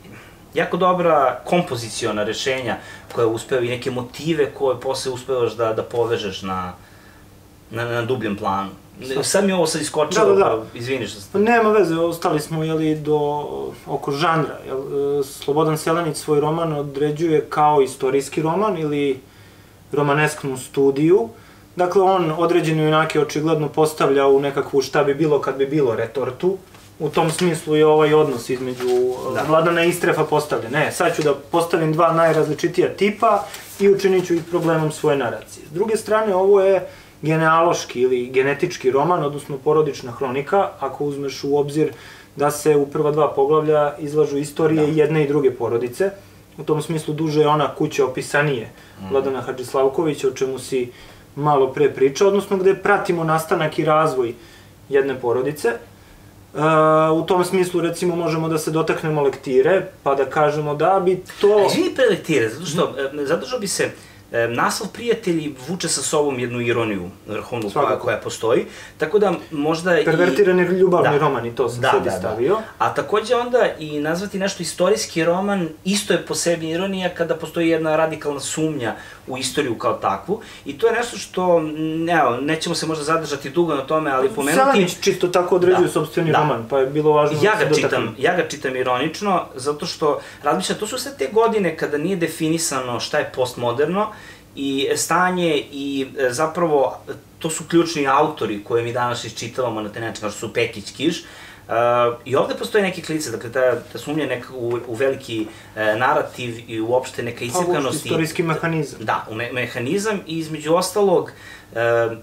jako dobra kompoziciona rešenja koja uspeo i neke motive koje posle uspevaš da, da povežeš na, na, na dubljem planu. Sad mi ovo sad iskočilo, da, da, da. Izvini što ste... Nema veze, ostali smo jeli, do, oko žanra. Jel, Slobodan Selenić svoj roman određuje kao istorijski roman ili romanesknu studiju. Dakle, on određene junake očigledno postavlja u nekakvu šta bi bilo kad bi bilo retortu. U tom smislu je ovaj odnos između da. Vladana i Istrefa postavlja. Ne, sad ću da postavim dva najrazličitija tipa i učinit ću ih problemom svoje naracije. S druge strane, ovo je genealoški ili genetički roman, odnosno porodična hronika, ako uzmeš u obzir da se u prva dva poglavlja izlažu istorije da. Jedne i druge porodice. U tom smislu duže je ona kuća opisanije mm. Vladana Hadžislavkovića, o čemu si malo pre pričao, odnosno gde pratimo nastanak i razvoj jedne porodice. E, u tom smislu, recimo, možemo da se dotaknemo lektire, pa da kažemo da bi to... A izvini pre lektire, zato što zadržao bi se... Naslov Prijatelji vuče sa sobom jednu ironiju vrhovnu koja, koja postoji, tako da možda i... Pervertirani ljubavni da. Roman i to sam da, sebi da, stavio. Da. A takođe onda i nazvati nešto istorijski roman, isto je po sebi ironija kada postoji jedna radikalna sumnja u istoriju kao takvu. I to je nešto što, evo, nećemo se možda zadržati dugo na tome, ali pomenuti... Selenić čisto tako određuje da, sopstveni da. Roman, pa je bilo važno ja da ga se čitam, Ja ga čitam ironično, zato što razmišljam, to su sve te godine kada nije definisano šta je postmoderno, i stanje i zapravo to su ključni autori koje mi danas iščitavamo na te način, kao što su Pekić, Kiš. Uh, I ovde postoje neke klice, dakle ta, ta sumnja neka u, u veliki uh, narativ i uopšte neka iscrkanost. Pa uopšte istorijski mehanizam. Da, u me, mehanizam i između ostalog uh,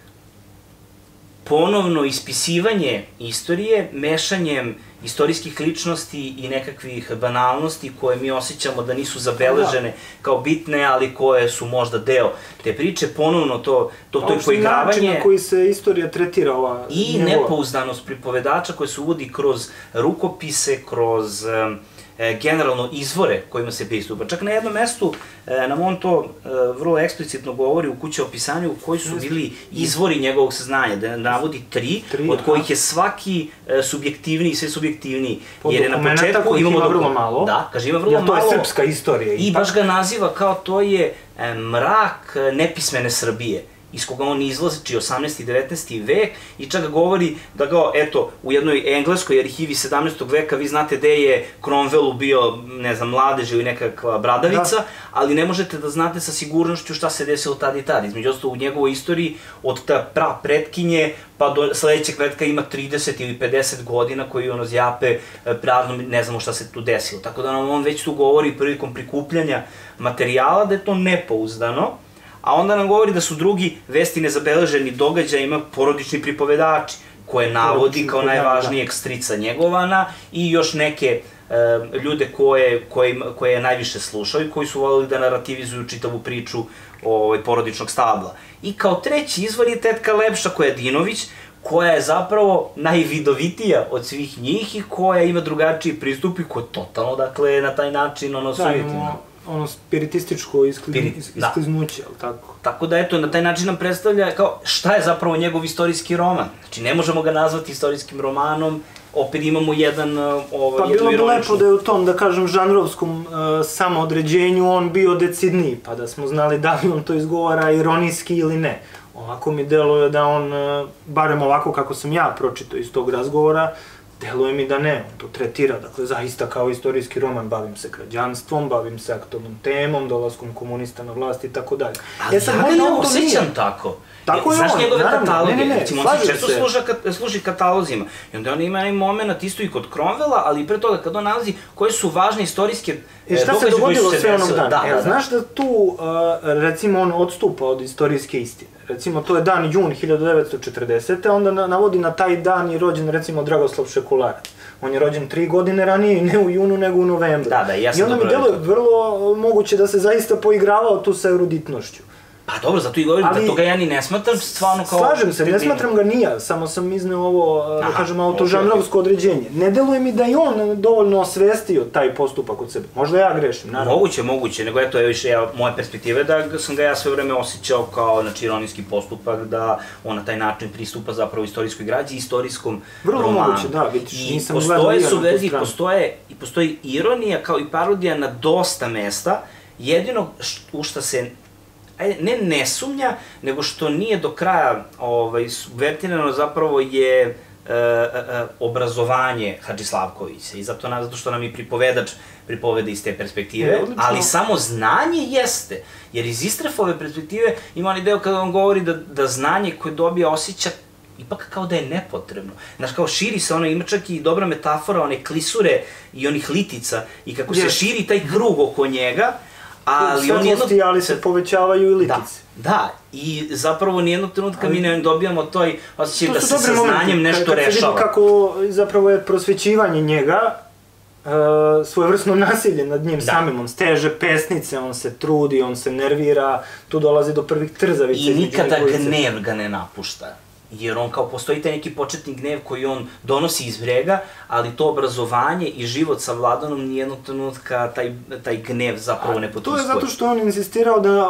ponovno ispisivanje istorije, mešanjem istorijskih ličnosti i nekakvih banalnosti koje mi osjećamo da nisu zabeležene kao bitne, ali koje su možda deo te priče, ponovno to, to, to je poigravanje. Način na koji se istorija tretira ova... I nepouzdanost pripovedača koje se uvodi kroz rukopise, kroz e, generalno izvore kojima se pristupa. Čak na jednom mestu e, nam on to e, vrlo eksplicitno govori u kući opisanju koji su bili izvori njegovog saznanja, da navodi tri, tri od kojih je svaki e, subjektivniji, sve subjektivniji. Jer je na početku imamo ima vrlo malo. Da, kaže ima vrlo malo. Jer to je srpska istorija. I baš ga naziva kao to je e, mrak nepismene Srbije, iz koga on izlazi osamnaesti i devetnaesti vek i čak govori da ga, eto, u jednoj engleskoj arhivi sedamnaestog veka vi znate gde je Cromwellu bio, ne znam, mladež ili nekakva bradavica, da. Ali ne možete da znate sa sigurnošću šta se desilo tad i tad. Između ostalo u njegovoj istoriji od ta pra pretkinje pa do sledećeg pretka ima trideset ili pedeset godina koji ono zjape prazno, ne znamo šta se tu desilo. Tako da nam on već tu govori prilikom prikupljanja materijala da je to nepouzdano. A onda nam govori da su drugi vesti nezabeleženi događajima porodični pripovedači, koje navodi kao najvažnijeg strica njegovana i još neke e, ljude koje, koje, koje je najviše slušao i koji su voljeli da narativizuju čitavu priču o, porodičnog stabla. I kao treći izvor je tetka Lepša Kojadinović, koja je zapravo najvidovitija od svih njih i koja ima drugačiji pristup i koja totalno, dakle, na taj način, ono, sujetivno. Ono spiritističko iskliznuće, ali tako? Tako da, eto, na taj način nam predstavlja kao šta je zapravo njegov istorijski roman. Znači, ne možemo ga nazvati istorijskim romanom, opet imamo jedan ovo, pa bilo bi lepo da je u tom, da kažem, žanrovskom uh, samoodređenju on bio decidniji, pa da smo znali da li on to izgovara ironijski ili ne. Ovako mi deluje da on, uh, barem ovako kako sam ja pročitao iz tog razgovora, deluje mi da ne, on to tretira, dakle, zaista kao istorijski roman, bavim se krađanstvom, bavim se aktualnom temom, dolaskom komunista na vlast i tako dalje. Ali ja ga ne osjećam tako. Tako je on, znaš njegove naravno, kataloge, ne, ne, ne, recimo, on se često služi katalozima. I onda on ima jedan moment isto i kod Cromwella, ali i pre toga kad on nalazi koje su važne istorijske događaje koji su se desile. I šta se dogodilo sve onog dana? Znaš da tu, recimo, on odstupa od istorijske istine. Recimo, to je dan jun hiljadu devetsto četrdesete. onda navodi na taj dan i rođen, recimo, Dragoslav Šekularac. On je rođen tri godine ranije, ne u junu, nego u novembru. Da, da, ja sam dobro. I onda mi deluje vrlo moguće da se zaista poigravao tu sa eruditnošću. Pa dobro, zato i govorim da toga ja ni ne smatram stvarno kao... Slažem se, ne smatram ga ni ja, samo sam izneo ovo, da kažem, autožanrovsko određenje. Ne deluje mi da je on dovoljno osvestio taj postupak od sebe. Možda ja grešim, naravno. Moguće, moguće, nego eto, više moje perspektive da sam ga ja sve vreme osjećao kao, znači, ironijski postupak, da on na taj način pristupa zapravo istorijskoj građi, istorijskom romanu. Vrlo moguće, da, vidiš, nisam gledao ja na tu stranu. Postoje, i postoji ironija kao i parodija na dosta mesta, jedino u šta se ajde, ne ne sumnja, nego što nije do kraja ovaj, subvertirano zapravo je e, e, obrazovanje Hadži Slavkovića. I zato, zato što nam i pripovedač pripoveda iz te perspektive, e, ali samo znanje jeste. Jer iz Istrefove perspektive ima onaj deo kada on govori da, da znanje koje dobija osjeća ipak kao da je nepotrebno. Znaš, kao širi se ono, ima čak i dobra metafora, one klisure i onih litica, i kako se širi taj krug oko njega, ali on jedno... ali se povećavaju i litice. Da, da, i zapravo nijednog trenutka mi ne dobijamo toj osjećaj da se sa znanjem nešto rešava. Kad se vidi kako zapravo je prosvećivanje njega, svojevrsno nasilje nad njim samim, on steže pesnice, on se trudi, on se nervira, tu dolazi do prvih trzavica. I nikada gnev ga ne napušta. Jer on kao postoji taj neki početni gnev koji on donosi iz brega, ali to obrazovanje i život sa Vladanom nijednog trenutka taj, taj gnev zapravo ne potiskuje. To je zato što on insistirao da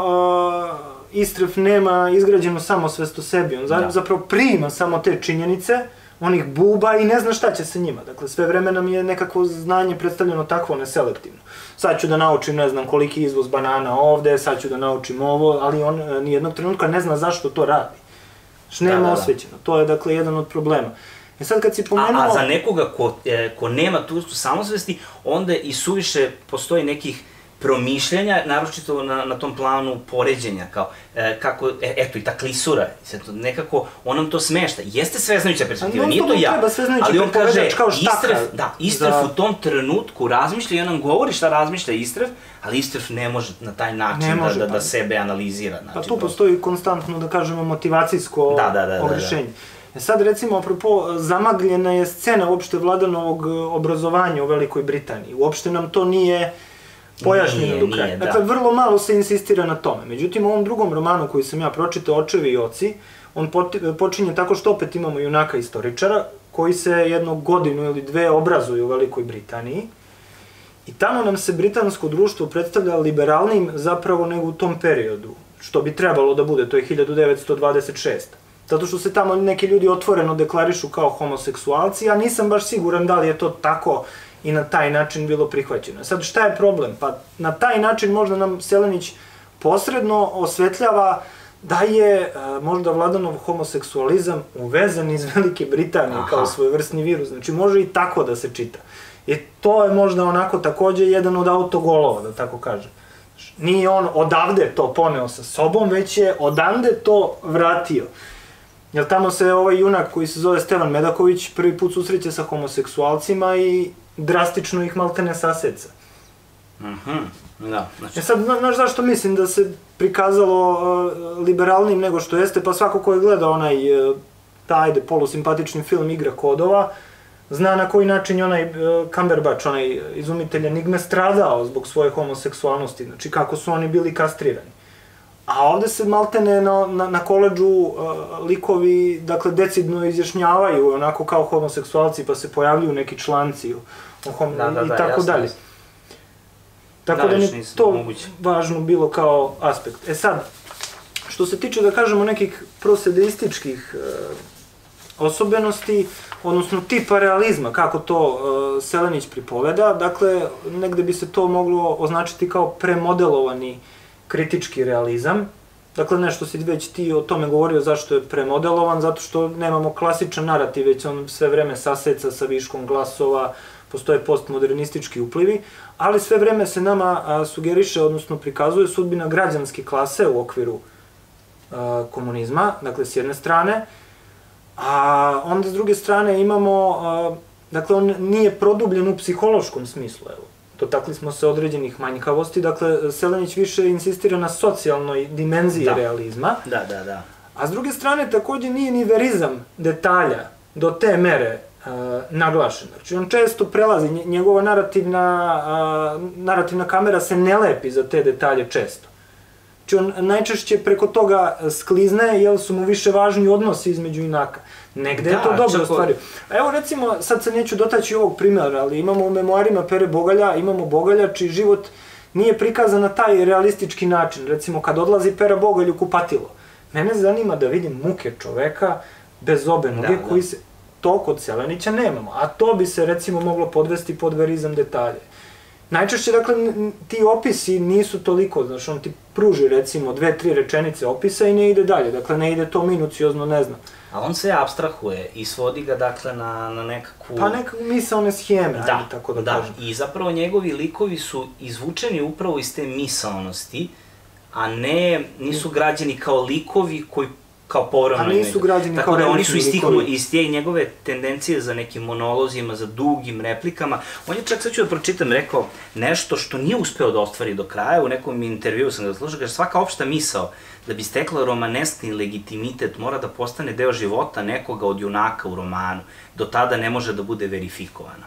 Istref nema izgrađenu samosvest o sebi. On zapravo prima samo te činjenice, on ih buba i ne zna šta će sa njima. Dakle, sve vreme nam je nekakvo znanje predstavljeno takvo, neselektivno. Sad ću da naučim, ne znam, koliki izvoz banana ovde, sad ću da naučim ovo, ali on nijednog trenutka ne zna zašto to radi. Nema osvećeno. To je, dakle, jedan od problema. E sad kad si pomenuo... A za nekoga ko nema tu samosvesti, onda i suviše postoji nekih promišljanja, naročito na tom planu poređenja, kao, kako, eto, i ta klisura, nekako, on nam to smešta. Jeste sveznajuća perspektiva, nije to ja, ali on kaže, Istref, da, Istref u tom trenutku razmišlja i on nam govori šta razmišlja Istref, ali Istref ne može na taj način da sebe analizira. Pa tu postoji konstantno, da kažemo, motivacijsko ogrešenje. Sad, recimo, apropo, zamagljena je scena uopšte Vladanovog obrazovanja u Velikoj Britaniji. Uopšte nam to nije pojašnjeno do kraja. Dakle, vrlo malo se insistira na tome. Međutim, u ovom drugom romanu koji sam ja pročitao, Očevi i oci, on počinje tako što opet imamo junaka istoričara, koji se jednu godinu ili dve obrazuje u Velikoj Britaniji. I tamo nam se britansko društvo predstavlja liberalnim zapravo nego u tom periodu, što bi trebalo da bude, to je hiljadu devetsto dvadeset šesta. Zato što se tamo neki ljudi otvoreno deklarišu kao homoseksualci, a nisam baš siguran da li je to tako i na taj način bilo prihvaćeno. Sad, šta je problem? Pa na taj način možda nam Selenić posredno osvetljava da je možda Vladanov homoseksualizam uvezan iz Velike Britanije kao svojevrsni virus. Znači, može i tako da se čita. I to je možda onako takođe jedan od autogolova, da tako kažem. Nije on odavde to poneo sa sobom, već je odande to vratio. Jer tamo se ovaj junak koji se zove Stevan Medaković prvi put susreće sa homoseksualcima i drastično ih maltene saseca. Mhm, da. E sad, znaš zašto mislim da se prikazalo liberalnim nego što jeste? Pa svako ko je gledao onaj, taj, ajde, polusimpatični film Igra kodova, zna na koji način je onaj Cumberbatch, onaj izumitelj Enigme, stradao zbog svoje homoseksualnosti, znači kako su oni bili kastrirani. A ovde se maltene na koledžu likovi, dakle, decidno izjašnjavaju onako kao homoseksualci, pa se pojavljuju neki članci i tako dalje. Tako da mi to važno bilo kao aspekt. E sad, što se tiče, da kažemo, nekih prosedeističkih osobenosti, odnosno tipa realizma, kako to Selenić pripoveda, dakle, negde bi se to moglo označiti kao premodelovani kritički realizam. Dakle, nešto si već ti o tome govorio zašto je premodelovan, zato što nemamo klasičan narativ, već on sve vreme saseca sa viškom glasova, postoje postmodernistički uplivi, ali sve vreme se nama sugeriše, odnosno prikazuje sudbina građanske klase u okviru komunizma, dakle, s jedne strane, a onda s druge strane imamo, dakle, on nije produbljen u psihološkom smislu, evo. Dotakli smo se određenih manjkavosti, dakle, Selenić više insistira na socijalnoj dimenziji realizma. Da, da, da. A s druge strane, takođe nije ni verizam detalja do te mere naglašen. Znači, on često prelazi, njegova narativna kamera se ne lepi za te detalje često. Znači on najčešće preko toga sklizne, jer su mu više važni odnosi između junaka. Negde je to dobro stvari. Evo recimo, sad se neću dotaći ovog primjera, ali imamo u memoarima Pere Bogalja, imamo Bogalja čiji život nije prikazan na taj realistički način. Recimo kad odlazi Pera Bogalj u kupatilo, mene zanima da vidim muke čoveka bez obe noge koji se... To kod Selenića nemamo, a to bi se recimo moglo podvesti pod verizam detalje. Najčešće, dakle, ti opisi nisu toliko, znaš, on ti pruži recimo dve, tri rečenice opisa i ne ide dalje, dakle ne ide to minuciozno, ne znam. A on se abstrahuje i svodi ga, dakle, na, na nekakvu... Pa nekakve misaone scheme, da, ajde tako da, da kažem. I zapravo njegovi likovi su izvučeni upravo iz te misaonosti, a ne, nisu građeni kao likovi koji kao povremeno imaju. A nisu građeni kao realični likovi. Tako da oni su iz, tih, iz tije njegove tendencije za nekim monolozima, za dugim replikama. On je čak, sad ću da pročitam, rekao nešto što nije uspeo da ostvari do kraja, u nekom intervju sam ga slušao, kaže svaka opšta misao da bi stekla romaneskni legitimitet mora da postane deo života nekoga od junaka u romanu. Do tada ne može da bude verifikovana.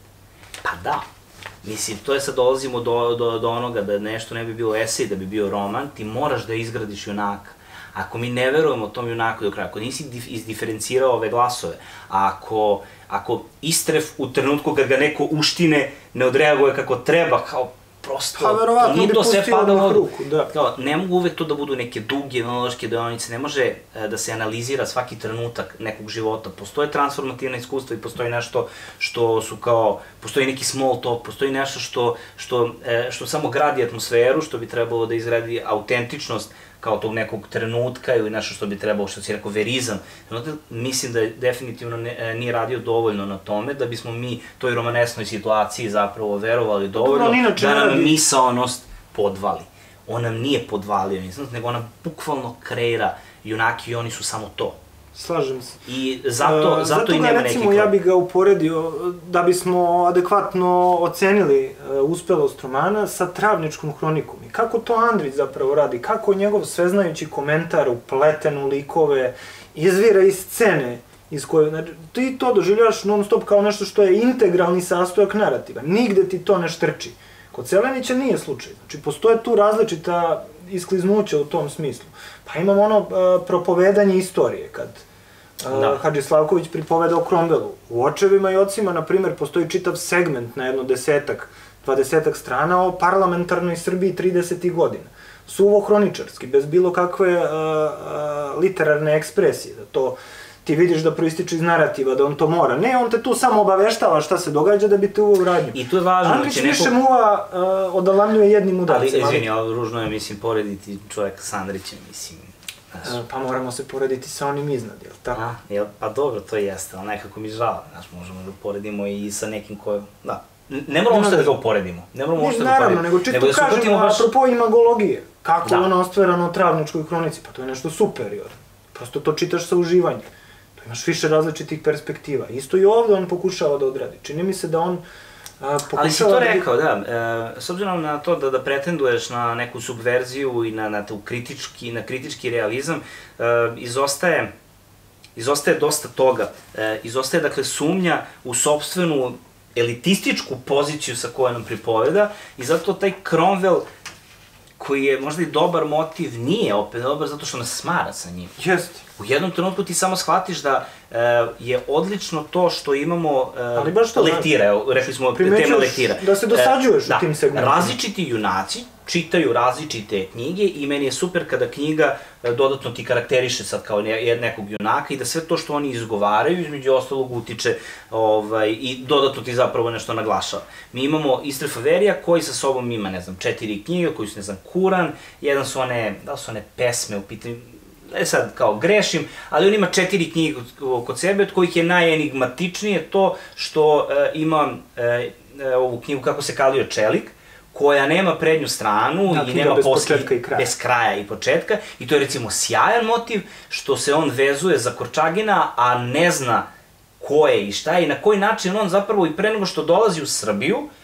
Pa da. Mislim, to je sad dolazimo do, do, do onoga da nešto ne bi bio esej, da bi bio roman, ti moraš da izgradiš junaka. Ako mi ne verujemo tom junaku do kraja, ako nisi izdiferencirao ove glasove, ako, ako Istref u trenutku kad ga neko uštine ne odreaguje kako treba, kao prosto, pa, verovatno nije bi to sve pada na ruku, da. Kao, ne mogu uvek to da budu neke duge monološke deonice, ne može e, da se analizira svaki trenutak nekog života. Postoje transformativna iskustva i postoji nešto što su kao, postoji neki small talk, postoji nešto što, što, e, što samo gradi atmosferu, što bi trebalo da izgradi autentičnost kao tog nekog trenutka ili nešto što bi trebalo, što si rekao, verizam. Mislim da je definitivno ne, nije radio dovoljno na tome, da bismo mi toj romanesnoj situaciji zapravo verovali dovoljno, da nam misaonost podvali. On nam nije podvalio misaonost, nego ona bukvalno kreira junaki i oni su samo to. Slažem se. I zato, uh, zato i nema nekih... Recimo, ja bih ga uporedio, da bismo adekvatno ocenili uh, uspelost romana sa Travničkom hronikom. I kako to Andrić zapravo radi, kako njegov sveznajući komentar upleten u likove, izvira iz scene iz koje... Znači, ti to doživljavaš non stop kao nešto što je integralni sastojak narativa. Nigde ti to ne štrči. Kod Selenića nije slučaj. Znači, postoje tu različita iskliznuća u tom smislu. Pa imamo ono uh, propovedanje istorije, kad uh, da. Hadži Slavković pripoveda o Cromwellu. U Očevima i ocima, na primer, postoji čitav segment na jedno desetak, dvadesetak strana o parlamentarnoj Srbiji tridesetih godina. Suvo hroničarski, bez bilo kakve uh, uh, literarne ekspresije, da to ti vidiš da proističe iz narativa, da on to mora. Ne, on te tu samo obaveštava šta se događa da bi te uveo u radnju. I to je važno. Andrić više muva uh, odalamljuje jednim udarcem. Ali, izvini, ali ružno je, mislim, porediti čovjeka sa Andrićem, mislim. Uh, pa moramo se porediti sa onim iznad, jel tako? A, jel, pa dobro, to jeste, ali nekako mi žao, znaš, možemo da poredimo i sa nekim ko, da. Ne moramo uopšte da ga uporedimo. Ne moramo uopšte da ga uporedimo. Naravno, nego čisto kažemo, apropo imagologije, kako je ono ostvarano u Travničkoj hronici, pa to je nešto superior. Prosto to čitaš sa uživanjem. Imaš više različitih perspektiva. Isto i ovde on pokušava da odradi. Čini mi se da on a, pokušava... Ali si to rekao, da. E, s obzirom na to da, da pretenduješ na neku subverziju i na, na, kritički, na kritički realizam, e, izostaje, izostaje dosta toga. E, izostaje, dakle, sumnja u sopstvenu elitističku poziciju sa kojom nam pripoveda i zato taj Cromwell, koji je možda i dobar motiv, nije opet dobar zato što nas smara sa njim. Jeste. U jednom trenutku ti samo shvatiš da e, je odlično to što imamo e, lektira, evo, rekli smo tema lektira. Da se dosađuješ e, u tim segmentima. Da, različiti junaci čitaju različite knjige i meni je super kada knjiga e, dodatno ti karakteriše sad kao ne, nekog junaka i da sve to što oni izgovaraju između ostalog utiče ovaj, i dodatno ti zapravo nešto naglašava. Mi imamo Istrefa Verija koji sa sobom ima, ne znam, četiri knjige koji su, ne znam, Kuran, jedan su one, da su one pesme u pitanju, e sad kao grešim, ali on ima četiri knjige kod sebe, od kojih je najenigmatičnije to što e, ima e, ovu knjigu Kako se kalio čelik, koja nema prednju stranu da, i nema bez, posle, početka i kraja. bez kraja i početka. I to je recimo sjajan motiv što se on vezuje za Korčagina, a ne zna ko je i šta je i na koji način on zapravo i pre nego što dolazi u Srbiju,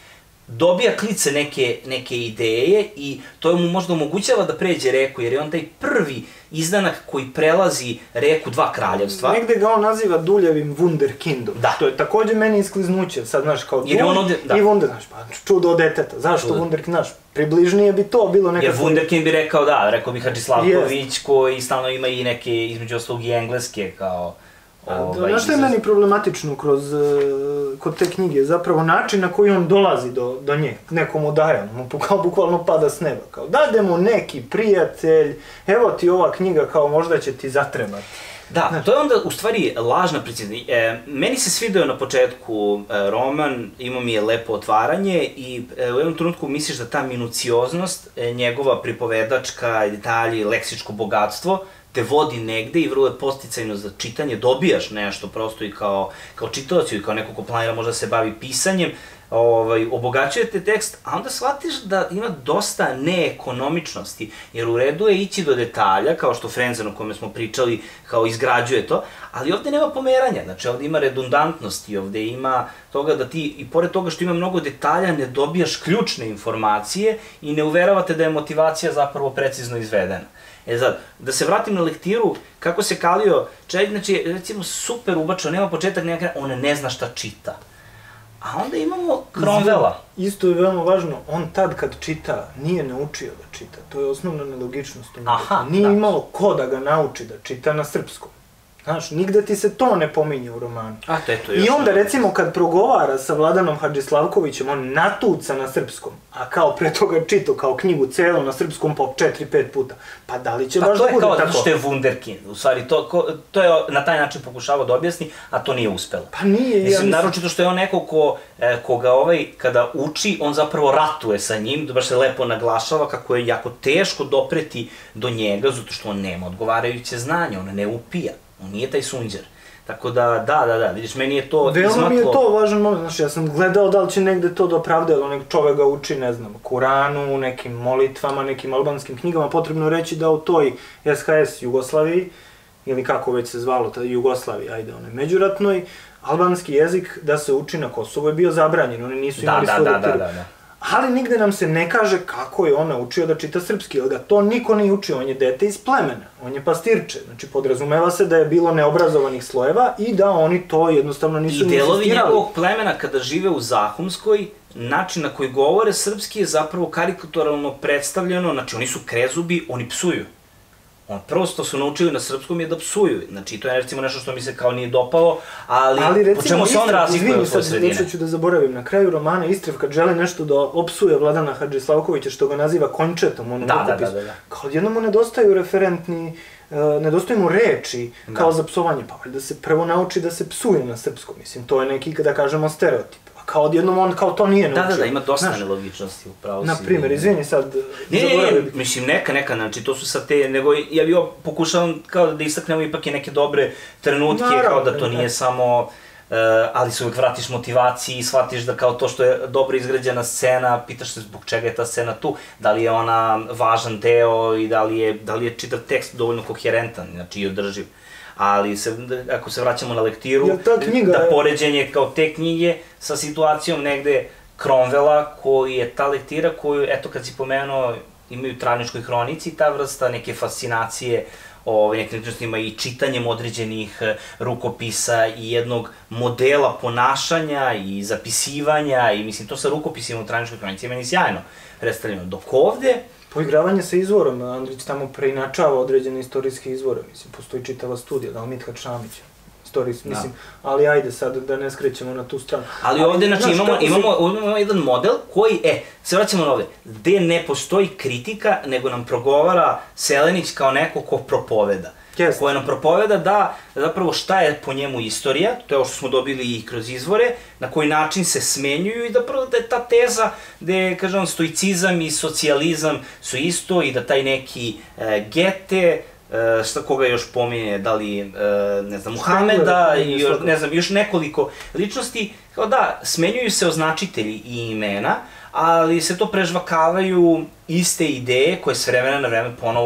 dobija klice neke, neke ideje i to mu možda omogućava da pređe reku, jer je on taj prvi izdanak koji prelazi reku dva kraljevstva. Negde ga on naziva Duljevim wunderkindom, da. Što je takođe meni iskliznuće, sad znaš kao Dulj ovde, da. i Wunder, znaš, pa čudo od deteta, zašto Wunderkind, znaš, približnije bi to bilo nekako... Jer Wunderkind bi rekao, da, rekao bi Hadži Slavković, koji stalno ima i neke, između ostalog i engleske, kao... Ovaj, znaš što je meni problematično kroz, kod te knjige, zapravo način na koji on dolazi do, do nje, nekom udajem, mu kao bukvalno pada s neba, kao dade mu neki prijatelj, evo ti ova knjiga, kao možda će ti zatrebati. Da, znači, to je onda u stvari lažna preciznost. E, meni se svideo na početku e, roman, imao mi je lepo otvaranje i e, u jednom trenutku misliš da ta minucioznost, e, njegova pripovedačka, detalji, leksičko bogatstvo, te vodi negde i vrlo je posticajno za čitanje, dobijaš nešto prosto i kao, kao čitalac i kao neko ko planira možda se bavi pisanjem, ovaj, obogaćujete tekst, a onda shvatiš da ima dosta neekonomičnosti, jer u redu je ići do detalja, kao što Frenzen o kome smo pričali, kao izgrađuje to, ali ovde nema pomeranja, znači ovde ima redundantnosti, ovde ima toga da ti, i pored toga što ima mnogo detalja, ne dobijaš ključne informacije i ne uveravate da je motivacija zapravo precizno izvedena. E sad, da se vratim na lektiru, kako se kalio, čovjek, znači, recimo, super ubačao, nema početak, nema kraja, on ne zna šta čita. A onda imamo Cromwella. Isto je veoma važno, on tad kad čita, nije naučio da čita, to je osnovna nelogičnost. Aha, nije da. imalo ko da ga nauči da čita na srpskom. Znaš, nigde ti se to ne pominje u romanu. A, to je to još. I onda, recimo, kad progovara sa Vladanom Hadžislavkovićem, on natuca na srpskom, a kao pre toga čito kao knjigu celu na srpskom po četiri pet puta. Pa da li će pa baš da bude tako? Pa to je kao što je Wunderkind, u stvari, to, ko, to je na taj način pokušavao da objasni, a to nije uspelo. Pa nije, mislim, ja mislim... Naročito što je on neko ko, e, koga ovaj, kada uči, on zapravo ratuje sa njim, da baš se lepo naglašava kako je jako teško dopreti do njega, zato što on nema odgovarajuće znanje, on ne upija. On nije taj sunđer. Tako da, da, da, da, vidiš, meni je to izmaklo... Veoma mi je to važan moment, znaš, ja sam gledao da li će negde to da opravda, ali nek čovek ga uči, ne znam, Kuranu, nekim molitvama, nekim albanskim knjigama, potrebno je reći da u toj S H S Jugoslaviji, ili kako već se zvalo, ta Jugoslavija, ajde, onaj međuratnoj, albanski jezik da se uči na Kosovu je bio zabranjen, oni nisu imali da, svoju da, lektiru. da, da, da. Ali nigde nam se ne kaže kako je on naučio da čita srpski, jer ga to niko nije učio, on je dete iz plemena, on je pastirče, znači podrazumeva se da je bilo neobrazovanih slojeva i da oni to jednostavno nisu ni insistirali. I delovi njegovog plemena kada žive u Zahumskoj, način na koji govore srpski je zapravo karikaturalno predstavljeno, znači oni su krezubi, oni psuju. On prosto su naučili na srpskom je da psuju, znači to je recimo nešto što mi se kao nije dopalo, ali, ali recimo, po čemu se on razlikuje od svoje sredine. Izvini, sad ću da zaboravim, na kraju romana Istrev kad žele nešto da opsuje Vladana Hadžislavkovića što ga naziva končetom, onom da, rukopisu, da, da, da. kao jednom mu nedostaju referentni, uh, nedostaju mu reči kao da. Za psovanje, pa da se prvo nauči da se psuje na srpskom, mislim, to je neki, da kažemo, stereotip. Kao odjednom on kao to nije naučio. Da, da, da, ima dosta nelogičnosti u pravu si. Na primjer, izvini sad, ne, ne, ne, mislim, neka, neka, znači, to su sad te, nego ja bi pokušavam kao da istaknemo ipak i neke dobre trenutke, naravno, kao da to nije ne. samo, uh, ali se uvijek vratiš motivaciji i shvatiš da kao to što je dobro izgrađena scena, pitaš se zbog čega je ta scena tu, da li je ona važan deo i da li je, da li je čitav tekst dovoljno koherentan, znači i održiv. Ali se, ako se vraćamo na lektiru, knjiga, da poređenje kao te knjige sa situacijom negde Cromwella, koji je ta lektira koju, eto kad si pomenuo, imaju u Travničkoj hronici, ta vrsta neke fascinacije o nekim ličnostima i čitanjem određenih rukopisa i jednog modela ponašanja i zapisivanja i mislim to sa rukopisima u Travničkoj hronici je meni sjajno predstavljeno. Dok ovde, poigravanje sa izvorom, Andrić tamo preinačava određene istorijske izvore, mislim, postoji čitava studija, da li Mithat Šamić, istorijski, mislim, ali ajde sad da ne skrećemo na tu stranu. Ali ovde, znači, imamo, imamo, imamo jedan model koji, e, se vraćamo na ovde, gde ne postoji kritika, nego nam progovara Selenić kao neko ko propoveda. Yes. Koja nam propoveda da, zapravo šta je po njemu istorija, to je ovo što smo dobili i kroz izvore, na koji način se smenjuju i da prvo da je ta teza gde, kažem, stoicizam i socijalizam su isto i da taj neki e, Gete, e, šta koga još pominje, da li, e, ne znam, Muhameda i još, ne znam, još nekoliko ličnosti, kao da, smenjuju se označitelji i imena, ali se to prežvakavaju iste ideje koje s vremena na vreme ponovo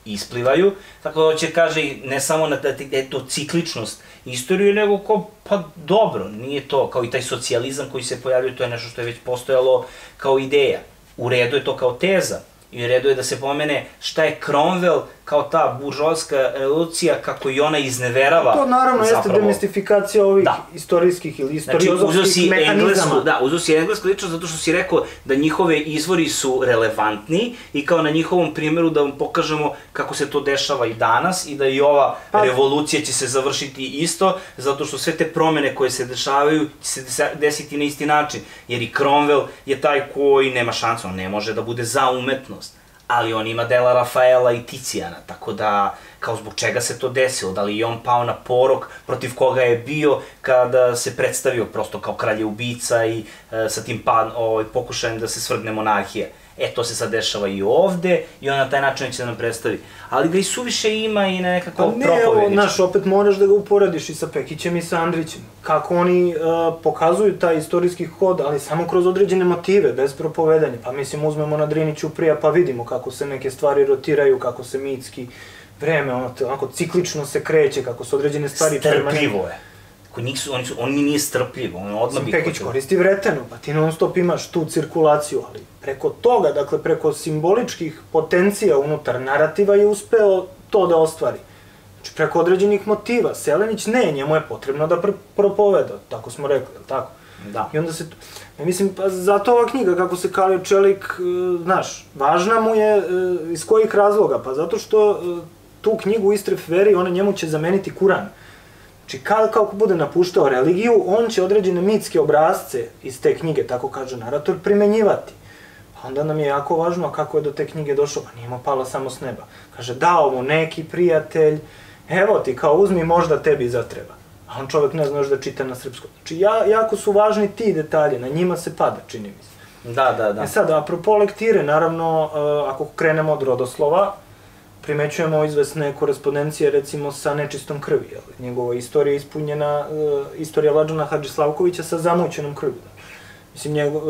isplivaju, tako da hoće kaže ne samo na to cikličnost istorije, nego kao, pa dobro, nije to, kao i taj socijalizam koji se pojavio, to je nešto što je već postojalo kao ideja. U redu je to kao teza, i u redu je da se pomene šta je Cromwell kao ta buržoaska revolucija, kako i ona izneverava. To naravno jeste demistifikacija ovih istorijskih ili istorijozovskih mehanizama. Da, uzeo si englesku lično zato što si rekao da njihove izvori su relevantni i kao na njihovom primjeru da vam pokažemo kako se to dešava i danas i da i ova revolucija će se završiti isto, zato što sve te promene koje se dešavaju će se desiti na isti način. Jer i Cromwell je taj koji nema šansu, on ne može da bude za umetnost. Ali on ima dela Rafaela i Ticijana, tako da, kao zbog čega se to desilo, da li je on pao na porok protiv koga je bio kada se predstavio prosto kao kralje ubica i sa tim pokušajem da se svrgne monarhije. E, to se sad dešava i ovde i on na taj način će da nam predstavi. Ali da i suviše ima i nekako propovedično. Pa ne, znaš, opet moraš da ga uporediš i sa Pekićem i sa Andrićem. Kako oni pokazuju taj istorijski hod, ali samo kroz određene motive, bez propovedanja. Pa mislim, uzmemo na Driniću prija pa vidimo kako se neke stvari rotiraju, kako se mitski vreme, onako ciklično se kreće, kako se određene stvari... Strpljivo je. Kod njih su, oni su, oni nije strpljivo, on odmah bi... Pekić koristi vretenu, pa ti non stop imaš tu cirkulaciju, ali preko toga, dakle preko simboličkih potencija unutar narativa je uspeo to da ostvari. Znači preko određenih motiva, Selenić ne, njemu je potrebno da propoveda, tako smo rekli, je li tako? Da. I onda se, mislim, pa zato ova knjiga, kako se Kalio Čelik, znaš, važna mu je iz kojih razloga, pa zato što tu knjigu Istref veri, ona njemu će zameniti Kuran. Znači, kako bude napuštao religiju, on će određene mitske obrazce iz te knjige, tako kaže narator, primenjivati. Pa onda nam je jako važno kako je do te knjige došao, pa nije mu pala samo s neba. Kaže, dao mu neki prijatelj, evo ti, kao uzmi, možda tebi zatreba. A on čovek ne zna još da čita na srpskom. Znači, jako su važni ti detalji, na njima se pada, čini mi se. Da, da, da. E sad, apropo lektire, naravno, ako krenemo od rodoslova, primećujemo izvesne korespondencije, recimo, sa nečistom krvi. Njegova istorija je ispunjena, istorija Lađana Hadžislavkovića sa zamućenom krvi. Mislim,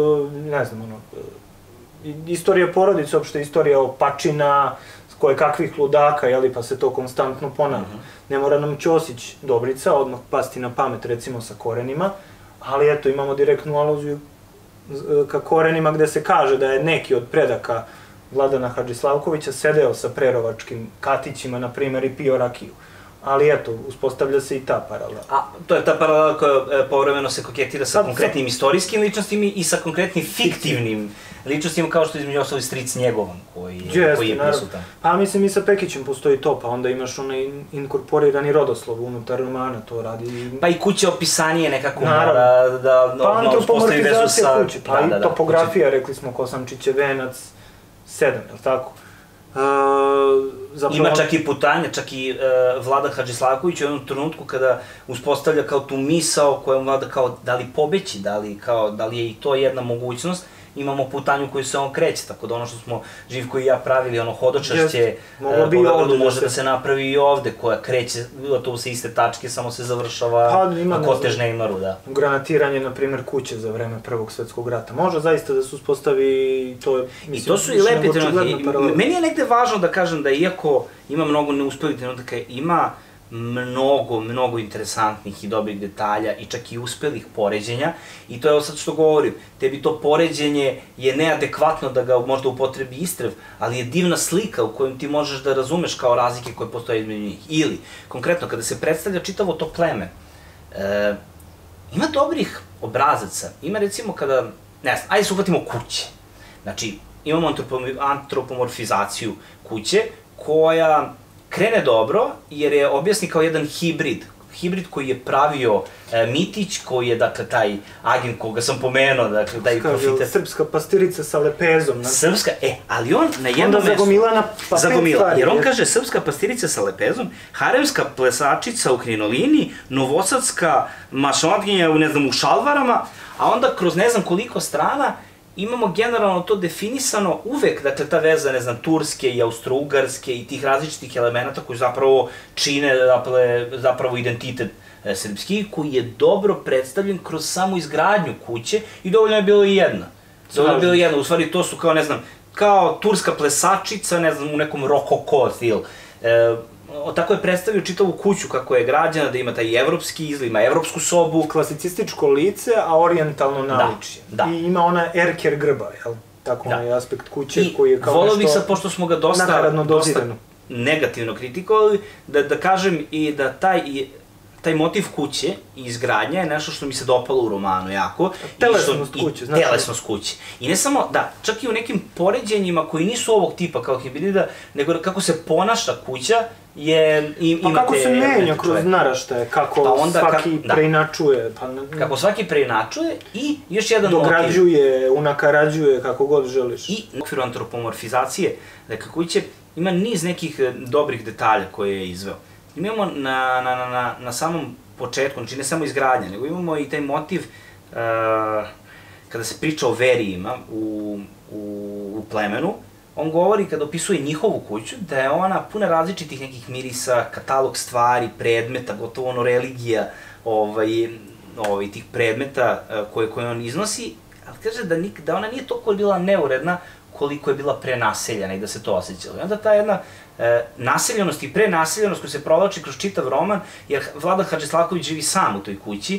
ne znam, ono, istorija porodice, uopšte istorija opačina, koje kakvih ludaka, jeli, pa se to konstantno ponavlja. Ne mora nam Ćosić Dobrica odmah pasti na pamet, recimo, sa korenima, ali eto, imamo direktnu aluziju ka korenima gde se kaže da je neki od predaka Vladana Hadžislavkovića sedeo sa prerovačkim katićima, na primjer, i pio rakiju. Ali eto, uspostavlja se i ta paralela. A to je ta paralela koja povremeno se koketira sa konkretnim istorijskim ličnostima i sa konkretnim fiktivnim ličnostima, kao što je između ostali stric njegovan, koji je prisutan. Pa mislim i sa Pekićem postoji to, pa onda imaš onaj inkorporirani rodoslov unutar romana, to radi... Pa i kuća opisanije nekako mora da uspostavi vezu sa... Pa kuće, pa i topografija, rekli smo Kosančić je venac, sedam, je li tako? Ima čak i putanja, čak i Vladan Hadžislavković u jednom trenutku kada uspostavlja kao tu misao koja vlada kao da li pobeći, da li je i to jedna mogućnost, imamo putanju koju se on kreće, tako da ono što smo Živko i ja pravili, ono hodočašće po Beogradu može da se napravi i ovde, koja kreće gotovo sa iste tačke, samo se završava na Kotež Neymaru, da. Granatiranje, na primjer, kuće za vreme Prvog svetskog rata. Može zaista da se uspostavi, to je... I to su i lepi trenutki. Meni je negde važno da kažem da iako ima mnogo neuspelih trenutaka, ima mnogo, mnogo interesantnih i dobrih detalja i čak i uspelih poređenja i to je ovo sad što govorim, tebi to poređenje je neadekvatno da ga možda upotrebi Istrev, ali je divna slika u kojem ti možeš da razumeš kao razlike koje postoje između njih. Ili, konkretno, kada se predstavlja čitavo to pleme, ima dobrih obrazaca, ima recimo kada, ne znam, ajde se uhvatimo kuće, znači imamo antropomorfizaciju kuće koja krene dobro, jer je objasni kao jedan hibrid. Hibrid koji je pravio Mitić, koji je, dakle, taj agent koga sam pomenuo, dakle, taj profiter... Srpska pastirica sa lepezom. Srpska, e, ali on na jednom mestu... Onda zagomila na pa pet stvari. Jer on kaže srpska pastirica sa lepezom, haremska plesačica u krinolini, novosadska mašonatkinja u, ne znam, u šalvarama, a onda kroz ne znam koliko strana imamo generalno to definisano uvek, dakle, ta veza, ne znam, turske i austro-ugarske i tih različitih elemenata koji zapravo čine, zapravo, identitet srpski, koji je dobro predstavljen kroz samu izgradnju kuće i dovoljno je bilo i jedna. Dovoljno je bilo i jedna, u stvari to su kao, ne znam, kao turska plesačica, ne znam, u nekom rokoko stil. E, tako je predstavio čitavu kuću kako je građena, da ima taj evropski izgled, ima evropsku sobu. Klasicističko lice, a orijentalno naličje. Da, da. I ima ona erker grba, jel? Tako onaj aspekt kuće I koji je kao volio nešto bih sad, pošto smo ga dosta, dosta negativno kritikovali, da, da kažem i da taj, i, taj motiv kuće i izgradnja je nešto što mi se dopalo u romanu jako. Telesnost kuće, znači. Telesnost kuće. I ne samo, da, čak i u nekim poređenjima koji nisu ovog tipa kao hibridida, nego kako se ponaša kuća, je, im, pa kako se menja kroz naraštaje, kako pa onda, svaki ka, preinačuje. Pa, kako svaki preinačuje i još jedan dograđuje, motiv. unakarađuje, kako god želiš. I u okviru antropomorfizacije, dakle, kuće ima niz nekih dobrih detalja koje je izveo. Imamo na, na, na, na samom početku, znači ne samo izgradnja, nego imamo i taj motiv uh, kada se priča o verijima u, u, u plemenu. On govori, kada opisuje njihovu kuću, da je ona puna različitih nekih mirisa, katalog stvari, predmeta, gotovo ono religija ovaj, ovaj, tih predmeta uh, koje, koje on iznosi, ali kaže da, nik, da ona nije toliko bila neuredna koliko je bila prenaseljena i da se to osjećalo. I onda ta jedna e, naseljenost i prenaseljenost koja se provlači kroz čitav roman, jer Vlada Hadžislaković živi sam u toj kući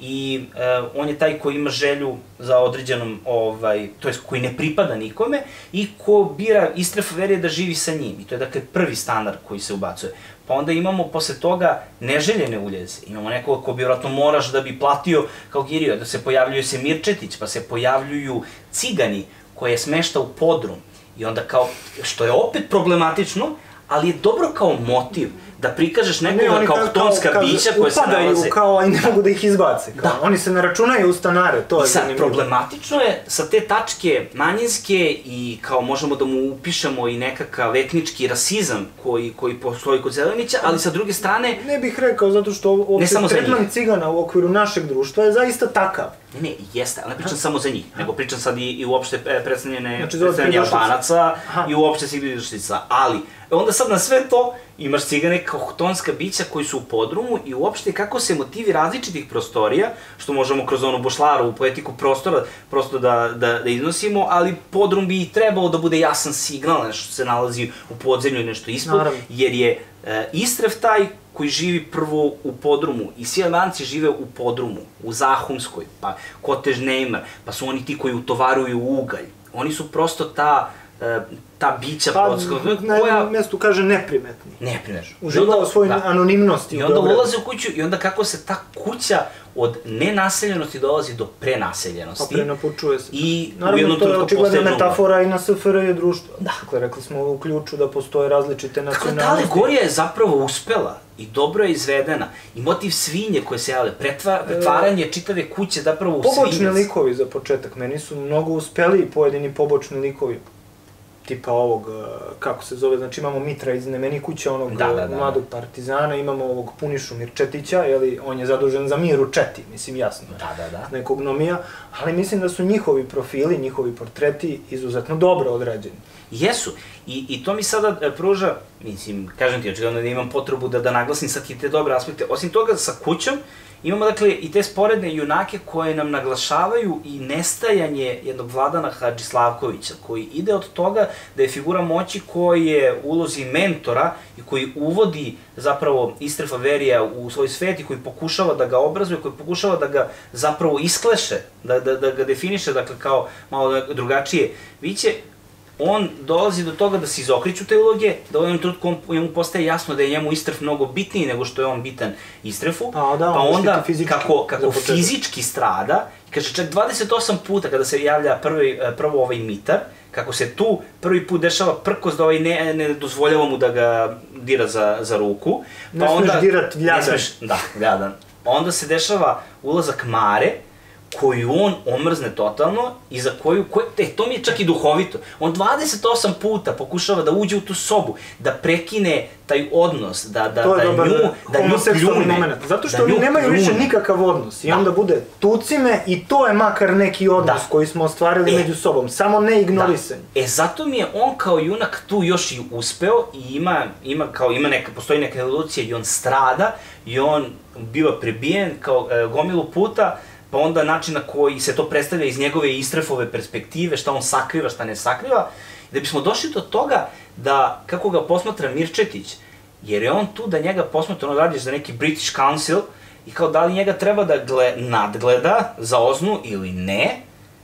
i e, on je taj koji ima želju za određenom, ovaj, to jest koji ne pripada nikome i ko bira Istref Verije da živi sa njim. I to je dakle prvi standard koji se ubacuje. Pa onda imamo posle toga neželjene uljeze. Imamo nekoga ko bi vjerojatno moraš da bi platio kao Girio, da se pojavljuje se Mirčetić, pa se pojavljuju cigani koje je smešta u podrum. I onda kao, što je opet problematično, ali je dobro kao motiv da prikažeš nekoga ne, kao htonska kao, bića koje se nalaze. Upadaju kao, i ne mogu da ih izbace. Kao. Da. Oni se ne računaju u stanare, to je I sad, zanimljivo. Problematično je sa te tačke manjinske i kao možemo da mu upišemo i nekakav etnički rasizam koji, koji postoji kod Zelenića, ali sa druge strane... Ne bih rekao, zato što uopšte tretman cigana u okviru našeg društva je zaista takav. Ne, ne, jeste, ali ne pričam samo za njih, nego pričam sad i, i uopšte predstavljene, znači, predstavljene Albanaca i uopšte svih pridošlica, ali onda sad na sve to imaš cigane kao htonska bića koji su u podrumu i uopšte kako se motivi različitih prostorija, što možemo kroz onu Bošlarovu poetiku prostora prosto da, da, da iznosimo, ali podrum bi trebalo da bude jasan signal, nešto se nalazi u podzemlju i nešto ispod, naravno. Jer je e, Istref taj koji živi prvo u podrumu i svi Albanci žive u podrumu, u Zahumskoj, pa Kotež Nejmer, pa su oni ti koji utovaruju ugalj. Oni su prosto ta, ta bića pa, podska, na koja... jednom mjestu kaže neprimetni. Neprimetni. Uživao u svojoj da. anonimnosti. I onda ulaze u kuću i onda kako se ta kuća od nenaseljenosti dolazi do prenaseljenosti. Pa prenapučuje se. I naravno, to je očigledna metafora i na S F R J društvo. Da. Dakle, rekli smo u ključu da postoje različite nacionalnosti. Dakle, ta alegorija je zapravo uspela i dobro je izvedena. I motiv svinje koje se javlja, pretva, pretvaranje čitave kuće zapravo u svinje. Pobočni likovi za početak. Meni su mnogo uspeli pojedini pobočni likovi. Tipa ovog, kako se zove, znači imamo Mitra iz Nemeni kuće, onog da, da, da. mladog partizana, imamo ovog Punišu Mirčetića, jeli, on je zadužen za mir u Četi, mislim jasno, da, da, da. nekog nomija, ali mislim da su njihovi profili, njihovi portreti izuzetno dobro odrađeni. Jesu, i, i to mi sada pruža, mislim, kažem ti, očigledno da imam potrebu da, da naglasim sad i te dobre aspekte, osim toga sa kućom, imamo dakle i te sporedne junake koje nam naglašavaju i nestajanje jednog Vladana Hadžislavkovića, koji ide od toga da je figura moći koji je u ulozi mentora i koji uvodi zapravo Istrefa Verija u svoj svet i koji pokušava da ga obrazuje, koji pokušava da ga zapravo iskleše, da, da, da ga definiše, dakle, kao malo drugačije biće. On dolazi do toga da se izokriću te uloge, da u jednom trenutku mu postaje jasno da je njemu Istref mnogo bitniji nego što je on bitan Istrefu, pa, da, pa onda kako, kako fizički strada, kaže čak dvadeset osam puta kada se javlja prvi, prvo ovaj Mitar, kako se tu prvi put dešava prkos da ovaj ne, ne dozvoljava mu da ga dira za, za ruku. Pa ne onda, smeš dirat Vljadan. Ne smeš, da, Vljadan. Onda se dešava ulazak Mare, koju on omrzne totalno i za koju, koje, e, to mi je čak i duhovito. On dvadeset osam puta pokušava da uđe u tu sobu, da prekine taj odnos, da, da, da nju, da nju pljune. Zato što oni nemaju više nikakav odnos i onda bude tuci me i to je makar neki odnos koji smo ostvarili među sobom, samo ne ignorisanje. E, zato mi je on kao junak tu još i uspeo i ima, ima kao, ima neka, postoji neka evolucija i on strada i on biva prebijen kao gomilu puta, pa onda način na koji se to predstavlja iz njegove Istrefove perspektive, šta on sakriva, šta ne sakriva, Da bismo došli do toga da, kako ga posmatra Mirčetić, jer je on tu da njega posmatra, on radi za neki British Council, i kao da li njega treba da nadgleda za oznu ili ne,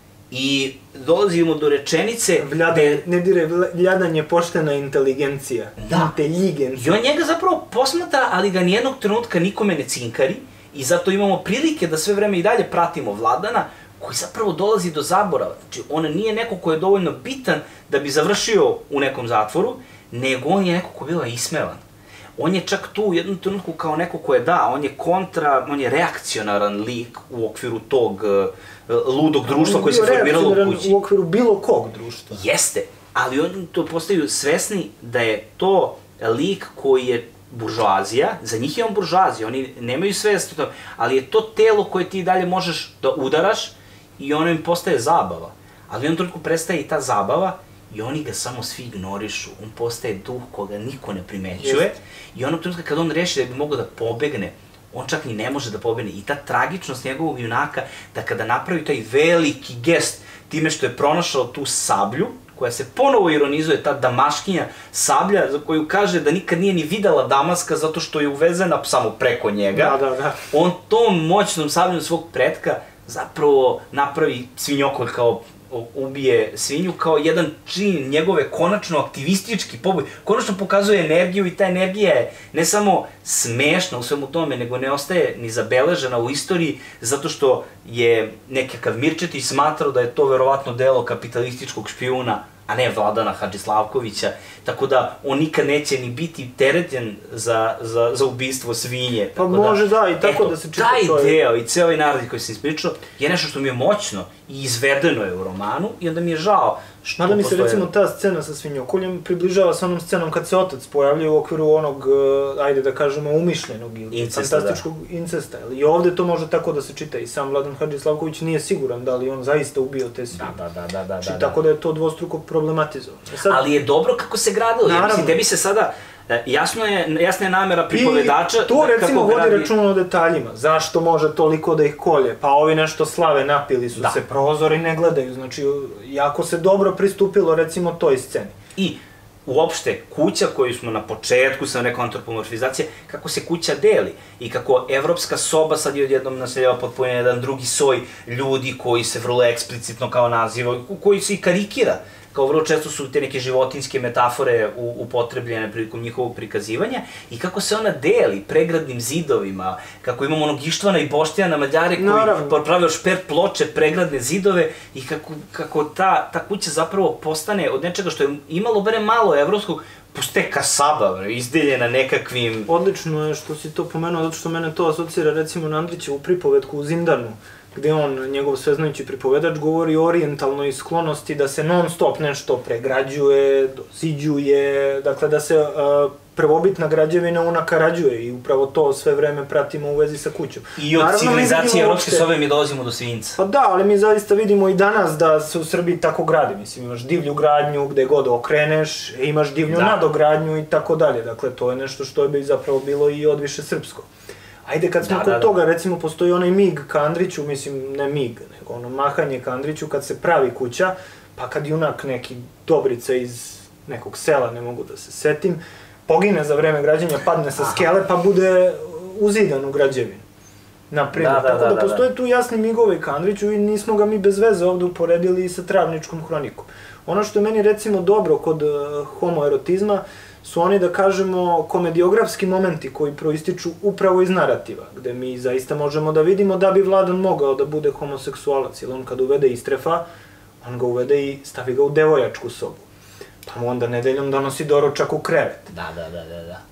i dolazimo do rečenice... Ne dire, vladanje poštena inteligencija. Da. Inteligencija. I on njega zapravo posmatra, ali ga nijednog trenutka nikome ne cinkari, i zato imamo prilike da sve vreme i dalje pratimo Vladana, koji zapravo dolazi do zaborava. Znači, on nije neko ko je dovoljno bitan da bi završio u nekom zatvoru, nego on je neko ko je bila ismevan. On je čak tu u jednom trenutku kao neko ko je, da, on je kontra, on je reakcionaran lik u okviru tog uh, ludog društva koje se formiralo u kući. On je reakcionaran u okviru bilo kog društva. Jeste, ali oni to postaju svesni da je to lik koji je buržoazija, za njih je on buržoazija, oni nemaju svest o tome, ali je to telo koje ti dalje možeš da udaraš i ono im postaje zabava. Ali u jednom trenutku prestaje i ta zabava i oni ga samo svi ignorišu, on postaje duh koga niko ne primećuje i onog trenutka kad on reši da bi mogao da pobegne, on čak ni ne može da pobegne. I ta tragičnost njegovog junaka, da kada napravi taj veliki gest time što je pronašao tu sablju, koja se ponovo ironizuje, ta damaškinja sablja, za koju kaže da nikad nije ni videla Damaska zato što je uvezena samo preko njega, da, da, da. On tom moćnom sabljom svog pretka zapravo napravi svinjokolj, kao ubije svinju, kao jedan čin njegove konačno aktivistički poboj. Konačno pokazuje energiju i ta energija je ne samo smešna u svemu tome, nego ne ostaje ni zabeležena u istoriji, zato što je nekakav Mirčetić smatrao da je to verovatno delo kapitalističkog špijuna, a ne Vladana Hadžislavkovića, tako da on nikad neće ni biti terećen za, za, za ubistvo svinje. Pa može da, i tako da se čita to je. Taj deo i ceo ovaj narod koji sam ispričao je nešto što mi je moćno i izvedeno je u romanu i onda mi je žao što Mada mi se postoje... recimo ta scena sa svinjokoljem približava sa onom scenom kad se otac pojavljuje u okviru onog, ajde da kažemo, umišljenog ili incesta, fantastičkog da. incesta. I ovde to može tako da se čita i sam Vladan Hadžislavković nije siguran da li on zaista ubio te svinje. Da, da, da, da, da. Tako da je to dvostruko problematizovano. Sad... Ali je dobro kako se gradilo, jer mislim, tebi se sada... Jasno je, jasna je namera pripovedača... I tu recimo vodi računa o detaljima. Zašto može toliko da ih kolje? Pa ovi nešto slave, napili su se, prozori ne gledaju. Znači, jako se dobro pristupilo recimo toj sceni. I uopšte, kuća koju smo na početku sa nekom antropomorfizacije, kako se kuća deli i kako evropska soba sad je odjednom naseljava potpuno jedan drugi soj ljudi koji se vrlo eksplicitno kao nazivaju, koji se i karikira. Kao vrlo često su te neke životinjske metafore upotrebljene prilikom njihovog prikazivanja i kako se ona deli pregradnim zidovima, kako imamo onog Ištvana i Boštijana Mađare koji pravio špert ploče, pregradne zidove i kako, kako ta, ta kuća zapravo postane od nečega što je imalo bare malo evropskog, puste kasaba, izdeljena nekakvim... Odlično je što si to pomenuo, zato što mene to asocira recimo na Andrićevu pripovetku u Zindanu, gde on, njegov sveznajući pripovedač, govori o orijentalnoj sklonosti da se non stop nešto pregrađuje, doziđuje, dakle da se uh, prvobitna građevina unakarađuje i upravo to sve vreme pratimo u vezi sa kućom. I od civilizacije evropske sobe mi dolazimo do svinjca. Pa da, ali mi zaista vidimo i danas da se u Srbiji tako gradi, mislim, imaš divlju gradnju gde god okreneš, imaš divlju da. nadogradnju i tako dalje, dakle to je nešto što je zapravo bilo i odviše srpsko. Ajde, kad smo da, kod da, da. toga, recimo, postoji onaj mig ka Andriću, mislim, ne mig, nego ono mahanje ka Andriću kad se pravi kuća, pa kad junak neki Dobrica iz nekog sela, ne mogu da se setim, pogine za vreme građenja, padne sa skele, pa bude uzidan u građevinu. Naprimjer, da, da, tako da, da postoje da. tu jasni migovi ka Andriću i nismo ga mi bez veze ovde uporedili i sa Travničkom hronikom. Ono što je meni, recimo, dobro kod uh, homoerotizma, su oni, da kažemo, komediografski momenti koji proističu upravo iz narativa, gde mi zaista možemo da vidimo da bi Vladan mogao da bude homoseksualac, jer on kad uvede Istrefa, on ga uvede i stavi ga u devojačku sobu. Pa mu onda nedeljom donosi doručak u krevet. Da, da, da, da, da.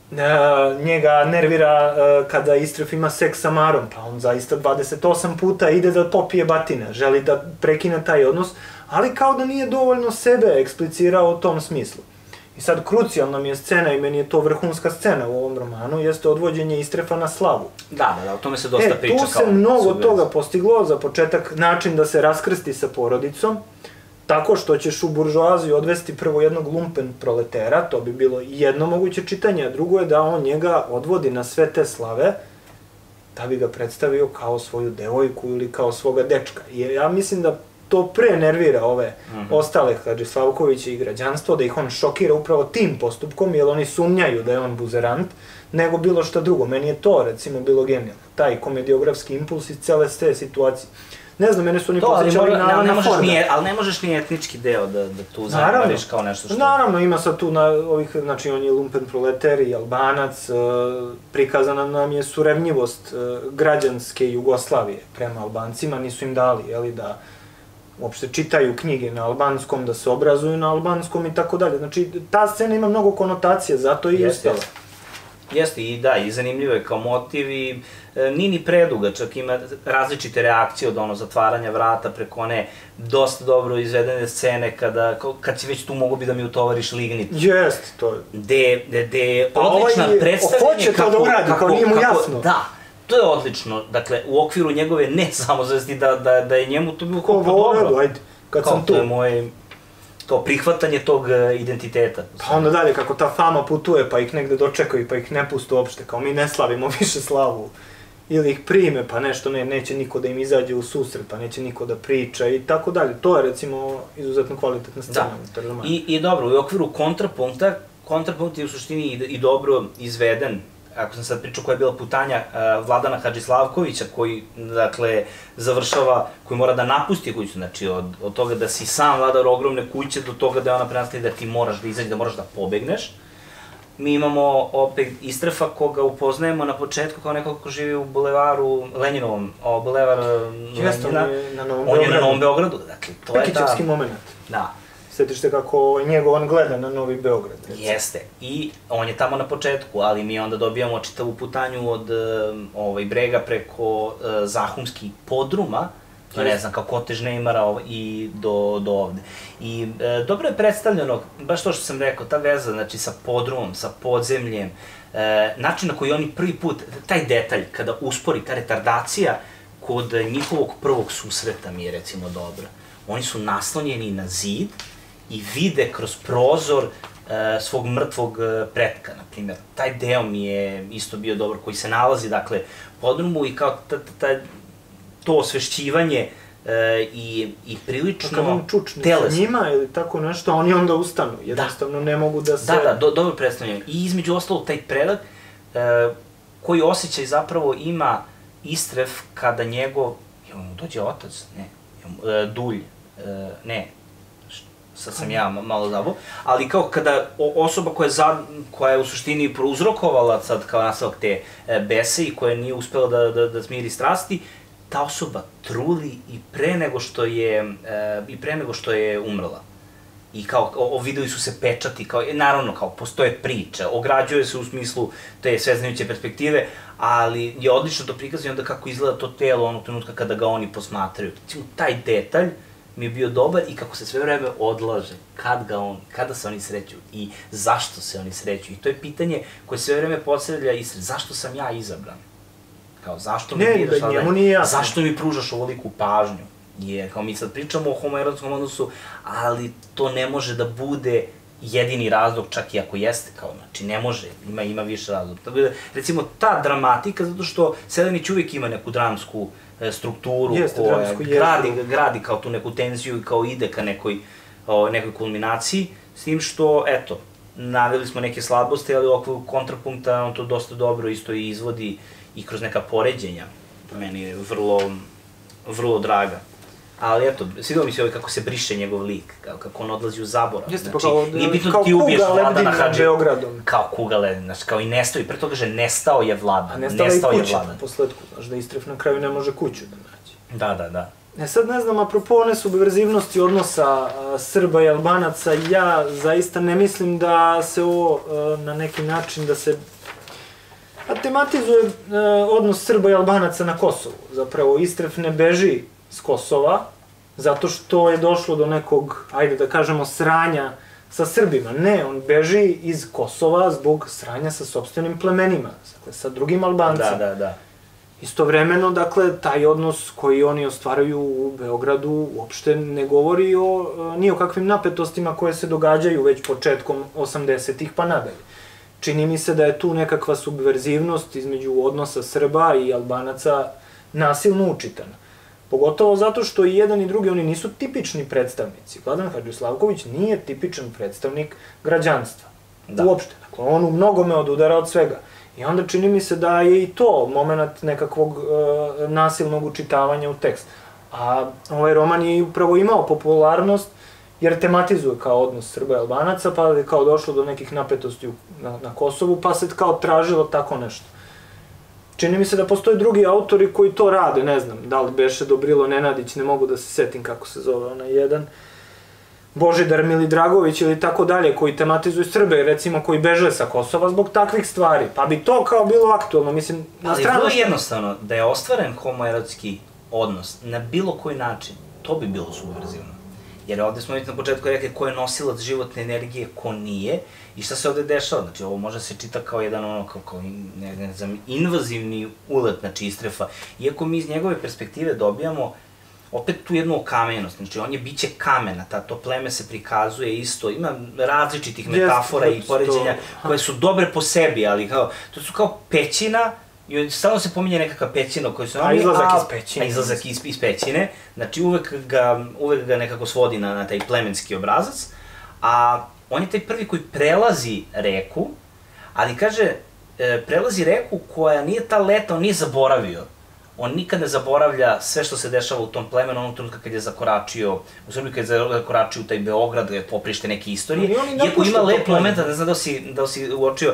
E, njega nervira e, kada Istref ima seks sa Marom, pa on zaista dvadeset osam puta ide da popije batine, želi da prekine taj odnos, ali kao da nije dovoljno sebe eksplicirao u tom smislu. I sad, krucijalna mi je scena i meni je to vrhunska scena u ovom romanu, jeste odvođenje Istrefa na slavu. Da, da, da, o tome se dosta priča kao... E, tu se mnogo toga postiglo, za početak način da se raskrsti sa porodicom, tako što ćeš u buržoaziju odvesti prvo jednog lumpen proletera, to bi bilo jedno moguće čitanje, a drugo je da on njega odvodi na sve te slave, da bi ga predstavio kao svoju devojku ili kao svoga dečka. I ja mislim da to pre nervira ove ostale Hadžislavkoviće i građanstvo, da ih on šokira upravo tim postupkom, jer oni sumnjaju da je on buzerant, nego bilo šta drugo. Meni je to, recimo, bilo genijalno. Taj komediografski impuls iz cele te situacije. Ne znam, mene su oni posjećali na Alana Forda. Ali ne možeš ni etnički deo da tu zanimariš kao nešto što... Naravno, ima sad tu ovih, znači on je lumpen proletar i Albanac, prikazana nam je surevnjivost građanske Jugoslavije prema Albancima, nisu im dali, jeli, da uopšte čitaju knjige na albanskom, da se obrazuju na albanskom i tako dalje. Znači, ta scena ima mnogo konotacije, zato i ustala. Jeste, i da, i zanimljivo je kao motiv i nije ni preduga, čak ima različite reakcije od ono zatvaranja vrata preko one dosta dobro izvedene scene kada, kad si već tu mogo bi da mi utovariš lignit. Jest, to je. Gde, gde je odlično predstavljanje hoće to da uradi, kao nije mu jasno. Da, to je odlično, dakle, u okviru njegove ne samozvesti da je njemu to bilo kako dobro. Ajde, kad sam tu. To je moje... kao prihvatanje tog identiteta. Pa onda dalje, kako ta fama putuje, pa ih negde dočekaju, pa ih ne puste uopšte, kao mi ne slavimo više slavu. Ili ih prime, pa nešto, ne, neće niko da im izađe u susret, pa neće niko da priča i tako dalje. To je, recimo, izuzetno kvalitetna scena. Da, I, i dobro, u okviru kontrapunkta, kontrapunkt je u suštini i, i dobro izveden. Ako sam sad pričao koja je bila putanja uh, Vladana Hadžislavkovića, koji, dakle, završava, koji mora da napusti kuću, znači, od, od toga da si sam vladar ogromne kuće, do toga da je ona prenastaje da ti moraš da izađe, da moraš da pobegneš. Mi imamo opet Istrefa koga upoznajemo na početku kao nekog ko živi u bulevaru Lenjinovom, o, bulevar Lenjina. On je na Novom Beogradu, dakle, to je ta... Pekićevski moment. Da. Sjetiš te kako njegov on gleda na Novi Beograd. Jeste. I on je tamo na početku, ali mi onda dobijamo čitavu putanju od Brega preko Zahumskih podruma, ne znam, kao Kotež Neymara i do ovde. I dobro je predstavljeno, baš to što sam rekao, ta veza, znači, sa podrumom, sa podzemljem, način na koji oni prvi put, taj detalj, kada uspori, ta retardacija kod njihovog prvog susreta mi je, recimo, dobra. Oni su naslonjeni na zid i vide kroz prozor svog mrtvog pretka, na primjer. Taj deo mi je isto bio dobar, koji se nalazi, dakle, u podrumu i kao to osvešćivanje i prilično telesno. Kad on čučne sa njima ili tako nešto, oni onda ustanu, jednostavno ne mogu da se... Da, da, dobro predstavljeno. I između ostalo taj predak koji osjećaj zapravo ima Istref kada njegov, jel mu dođe otac, ne, Dulj, ne, sad sam ja malo zabao, ali kao kada osoba koja je u suštini prouzrokovala sad kao nastavak te bese i koja nije uspela da smiri strasti, ta osoba truli i pre nego što je, i pre nego što je umrla. I kao, videli su se pečati, kao, naravno, kao, postoje priče, ograđuje se u smislu te sveznajuće perspektive, ali je odlično to prikazano onda kako izgleda to telo onog trenutka kada ga oni posmatraju. Recimo, taj detalj mi je bio dobar i kako se sve vreme odlaže, kad ga on, kada se oni sreću i zašto se oni sreću. I to je pitanje koje sve vreme postavlja Istref, zašto sam ja izabran? Kao, zašto mi biraš, ne, njemu nije jasno. Zašto mi pružaš ovoliku pažnju? Je, kao mi sad pričamo o homoerotskom odnosu, ali to ne može da bude jedini razlog, čak i ako jeste, kao, znači ne može, ima, ima više razlog. Tako da, recimo, ta dramatika, zato što Selenić uvijek ima neku dramsku e, strukturu jeste, koja dramsku, gradi, gradi kao tu neku tenziju i kao ide ka nekoj, o, nekoj kulminaciji, s tim što, eto, naveli smo neke slabosti, ali u okviru kontrapunkta on to dosta dobro isto i izvodi i kroz neka poređenja. Meni je vrlo, vrlo draga. Ali eto, svidilo mi se ovaj kako se briše njegov lik, kako on odlazi u zaborav. Jeste, pa kao kuga lebdi nad Beogradom. Kao kuga lebdi, znači kao i nestao, i pre toga že nestao je Vladan. A nestala je i kuća po sledku, znaš da Istref na kraju ne može kuću da nađe. Da, da, da. E sad ne znam, apropo one subverzivnosti odnosa Srba i Albanaca, ja zaista ne mislim da se ovo na neki način, da se tematizuje odnos Srba i Albanaca na Kosovu. Zapravo, Istref ne beži s Kosova, zato što je došlo do nekog, ajde da kažemo, sranja sa Srbima. Ne, on beži iz Kosova zbog sranja sa sopstvenim plemenima, dakle, sa drugim Albancima. Da, da, da. Istovremeno, dakle, taj odnos koji oni ostvaraju u Beogradu uopšte ne govori o, ni o kakvim napetostima koje se događaju već početkom osamdesetih pa nadalje. Čini mi se da je tu nekakva subverzivnost između odnosa Srba i Albanaca nasilno učitana. Pogotovo zato što i jedan i drugi, oni nisu tipični predstavnici. Vladan Hadžislavković nije tipičan predstavnik građanstva. Da. Uopšte. Dakle, on u mnogome odudara od svega. I onda čini mi se da je i to moment nekakvog e, nasilnog učitavanja u tekst. A ovaj roman je upravo imao popularnost jer tematizuje kao odnos Srba i Albanaca, pa je kao došlo do nekih napetosti na, na Kosovu, pa se kao tražilo tako nešto. Čini mi se da postoje drugi autori koji to rade, ne znam, da li beše Dobrilo Nenadić, ne mogu da se setim kako se zove onaj jedan, Božidar Milidragović ili tako dalje, koji tematizuju Srbe, recimo, koji beže sa Kosova zbog takvih stvari. Pa bi to kao bilo aktualno, mislim, na stranu... Ali vrlo jednostavno, da je ostvaren homoerotski odnos na bilo koji način, to bi bilo subverzivno. Jer ovde smo već na početku rekli ko je nosilac životne energije, ko nije, i šta se ovde dešava. Znači, ovo može se čita kao jedan ono, kao, kao ne, ne znam, invazivni ulet, znači Istrefa. Iako mi iz njegove perspektive dobijamo opet tu jednu okamenjenost, znači on je biće kamena, ta, to pleme se prikazuje isto, ima različitih metafora yes, i poređenja koje su dobre po sebi, ali kao, to su kao pećina, i stalno se pominje nekakva pećina koju su... A izlazak iz pećine. A izlazak iz, iz pećine, znači uvek ga, uvek ga nekako svodi na, na taj plemenski obrazac, a on je taj prvi koji prelazi reku, ali kaže, e, prelazi reku koja nije ta leta, on nije zaboravio. On nikad ne zaboravlja sve što se dešava u tom plemenu, onog trenutka kad je zakoračio, u Srbiji kad je zakoračio u taj Beograd, je poprište neke istorije. Iako ima lep moment, ne znam da si, da si uočio,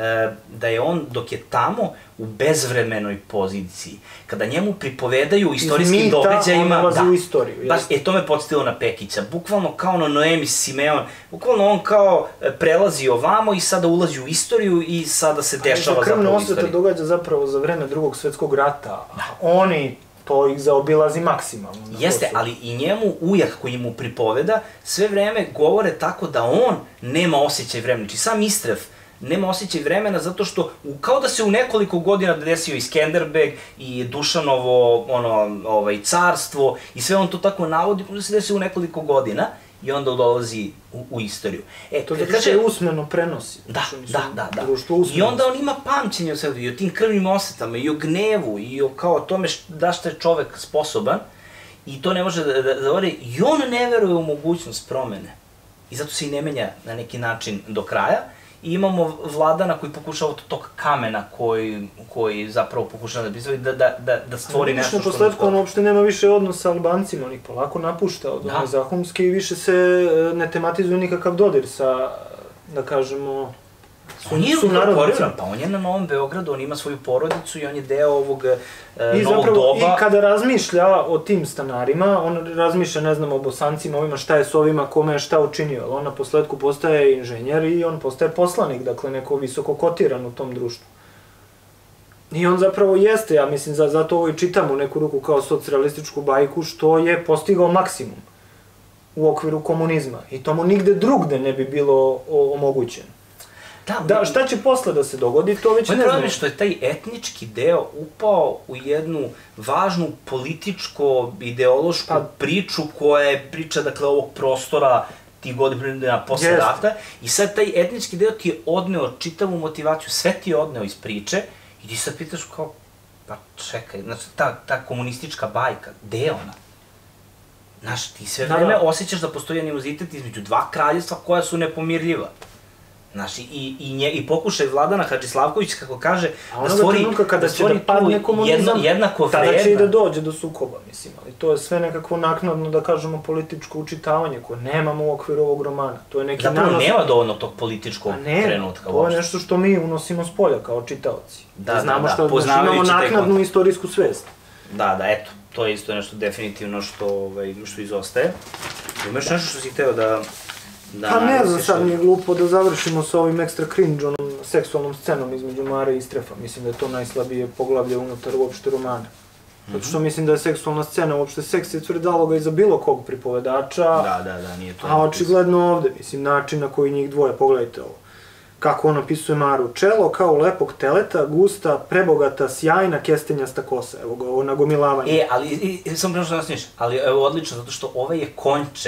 da je on, dok je tamo, u bezvremenoj poziciji. Kada njemu pripovedaju istorijskim događajima... Iz mita on ulazi u istoriju. Baš, e, to me podstilo na Pekića. Bukvalno kao na Noemi Simeon. Bukvalno on kao prelazi ovamo i sada ulazi u istoriju i sada se dešava zapravo u istoriji. Krvna osveta događa zapravo za vreme Drugog svetskog rata. Oni, to ih zaobilazi maksimalno. Jeste, ali i njemu ujak koji mu pripoveda sve vreme govore tako da on nema osjećaj vremena. Znači sam Istref nema osjećaj vremena zato što kao da se u nekoliko godina desio i Skenderbeg i Dušanovo ono, ovaj, carstvo i sve on to tako navodi, da se desio u nekoliko godina i onda dolazi u, u istoriju. E, to da kaže usmeno prenosi. Da, da, da, da. I onda on ima pamćenje o sebi, i o tim krvnim osetama, i o gnevu, i o kao tome da što je čovek sposoban i to ne može da, da, da govori, i on ne veruje u mogućnost promene. I zato se i ne menja na neki način do kraja. I imamo Vladana koji pokušava od tog kamena koji, koji zapravo pokušava da pristavi, da, da, da, da stvori nešto što... Na posledku on uopšte nema više odnos sa Albancima, on ih polako napušta od one Zahumske i više se ne tematizuje nikakav dodir sa, da kažemo, On je ukorporirano, pa on je na Novom Beogradu, on ima svoju porodicu i on je deo ovog e, novog doba. I kada razmišlja o tim stanarima, on razmišlja, ne znam, o Bosancima, ovima, šta je s ovima, kome je šta učinio, ali on na posledku postaje inženjer i on postaje poslanik, dakle neko visoko kotiran u tom društvu. I on zapravo jeste, ja mislim, za, zato ovo i čitam u neku ruku kao socrealističku bajku, što je postigao maksimum u okviru komunizma. I to mu nigde drugde ne bi bilo omogućeno. Da, da, šta će posle da se dogodi, to već ne znam. Problem je što je taj etnički deo upao u jednu važnu političko-ideološku pa, priču koja je priča, dakle, ovog prostora tih godina posle jest. Rata i sad taj etnički deo ti je odneo čitavu motivaciju, sve ti je odneo iz priče i ti sad pitaš kao, pa čekaj, znači ta, ta komunistička bajka, gde je ona? Znaš, ti sve vreme da, da. osjećaš da postoji animozitet između dva kraljevstva koja su nepomirljiva. Znaš, i, i, nje, i pokušaj Vladana Hadžislavkovića, kako kaže, da stvori, kada da stvori da jedno, jednako vredna... Tada će i da dođe do sukoba, mislim, ali to je sve nekakvo naknadno, da kažemo, političko učitavanje koje nemamo u okviru ovog romana. To je neki Zapravo nanos... nema dovoljno tog političkog ne, trenutka. To je nešto što mi unosimo s polja kao čitaoci. Da, da, znamo da, što, da, imamo naknadnu istorijsku svest. Da, da, eto, to je isto nešto definitivno što, ovaj, što izostaje. Imaš nešto što si hteo da... Da, pa ne znam, sad mi je glupo da završimo sa ovim ekstra cringe, onom seksualnom scenom između Mare i Istrefa. Mislim da je to najslabije poglavlje unutar uopšte romana. Zato što mislim da je seksualna scena, uopšte seks je tvrdaloga i za bilo kog pripovedača. Da, da, da, nije to. A očigledno ovde, mislim, način na koji njih dvoje, pogledajte ovo. Kako on opisuje Maru. Čelo kao lepog teleta, gusta, prebogata, sjajna, kestenjasta kosa. Evo ga, ovo nagomilavanje. E, ali, i, samo prema što nas niš, ali evo odlično, zato što ovaj je konče.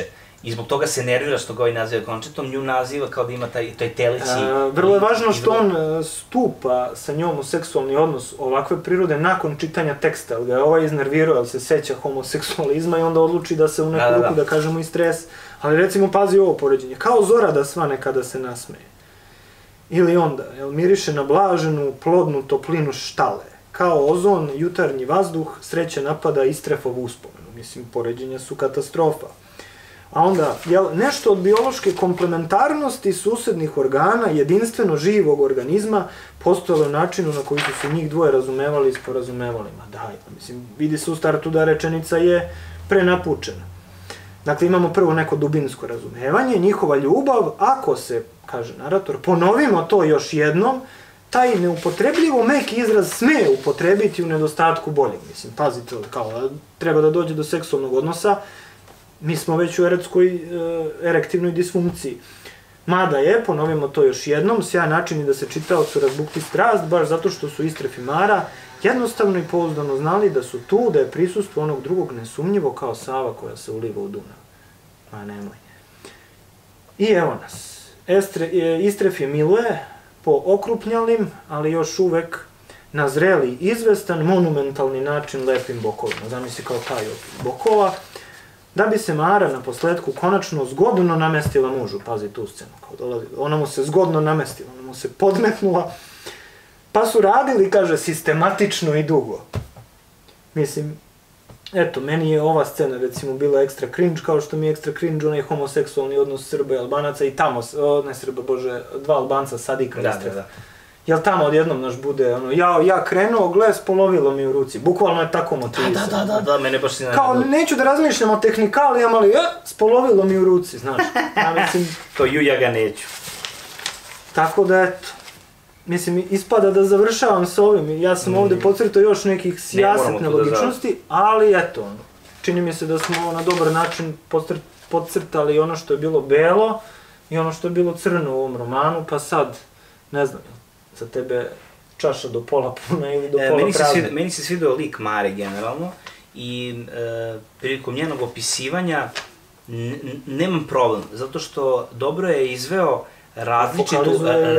i zbog toga se nervira što ga ovaj naziva končetom, nju naziva kao da ima taj, taj teleći... Vrlo je važno što on stupa sa njom u seksualni odnos ovakve prirode nakon čitanja teksta, ali ga je ovaj iznervirao, ali se seća homoseksualizma i onda odluči da se u neku ruku, da kažemo, i stres. Ali recimo, pazi ovo poređenje, kao zora da svane kada se nasmeje. Ili onda, jel, miriše na blaženu, plodnu toplinu štale. Kao ozon, jutarnji vazduh, sreće napada Istrefovu uspomenu. Mislim, poređenja su katastrofa. A onda, jel, nešto od biološke komplementarnosti susednih organa, jedinstveno živog organizma, postojalo u načinu na koji su se njih dvoje razumevali i sporazumevali. Ma daj, mislim, vidi se u startu da rečenica je prenapučena. Dakle, imamo prvo neko dubinsko razumevanje, njihova ljubav, ako se, kaže narator, ponovimo to još jednom, taj neupotrebljivo meki izraz sme upotrebiti u nedostatku boljeg. Mislim, pazite, kao treba da dođe do seksualnog odnosa, mi smo već u eretskoj erektivnoj disfunkciji. Mada je, ponovimo to još jednom, sjajan način i da se čitaocu razbukti strast, baš zato što su Istref i Mara jednostavno i pouzdano znali da su tu, da je prisustvo onog drugog nesumnjivo kao Sava koja se uliva u Dunav. Ma nemoj. I evo nas. Istref je miluje po okrupnjalim, ali još uvek na zreli, izvestan, monumentalni način lepim bokovima. Zamisli kao taj opis bokova. Da bi se Mara na posledku konačno zgodno namestila mužu. Pazi tu scenu. Ona mu se zgodno namestila, ona mu se podmetnula. Pa su radili, kaže, sistematično i dugo. Mislim, eto, meni je ova scena, recimo, bila ekstra cringe, kao što mi je ekstra cringe onaj homoseksualni odnos Srba i Albanaca i tamo, ne Srba, bože, dva Albanca, Sadika i Istref. Jel tamo odjednom naš bude, ono, ja, ja krenuo, gle, spolovilo mi u ruci. Bukvalno je tako motivisano. Da, da, da, da, mene baš si najbolj. Kao, neću da razmišljam o tehnikalijama, ali, ja, spolovilo mi u ruci, znaš. Ja mislim... To ju ja ga neću. Tako da, eto. Mislim, ispada da završavam s ovim. Ja sam ovde podcrtao još nekih sijasetne logičnosti, ali eto, čini mi se da smo na dobar način podcrtali ono što je bilo belo i ono što je bilo crno u ovom romanu, pa sad, ne znam, za tebe čaša do pola puna ili do pola prazna. Meni se svidao lik Mare generalno i prilikom njenog opisivanja nemam problem, zato što dobro je izveo različitu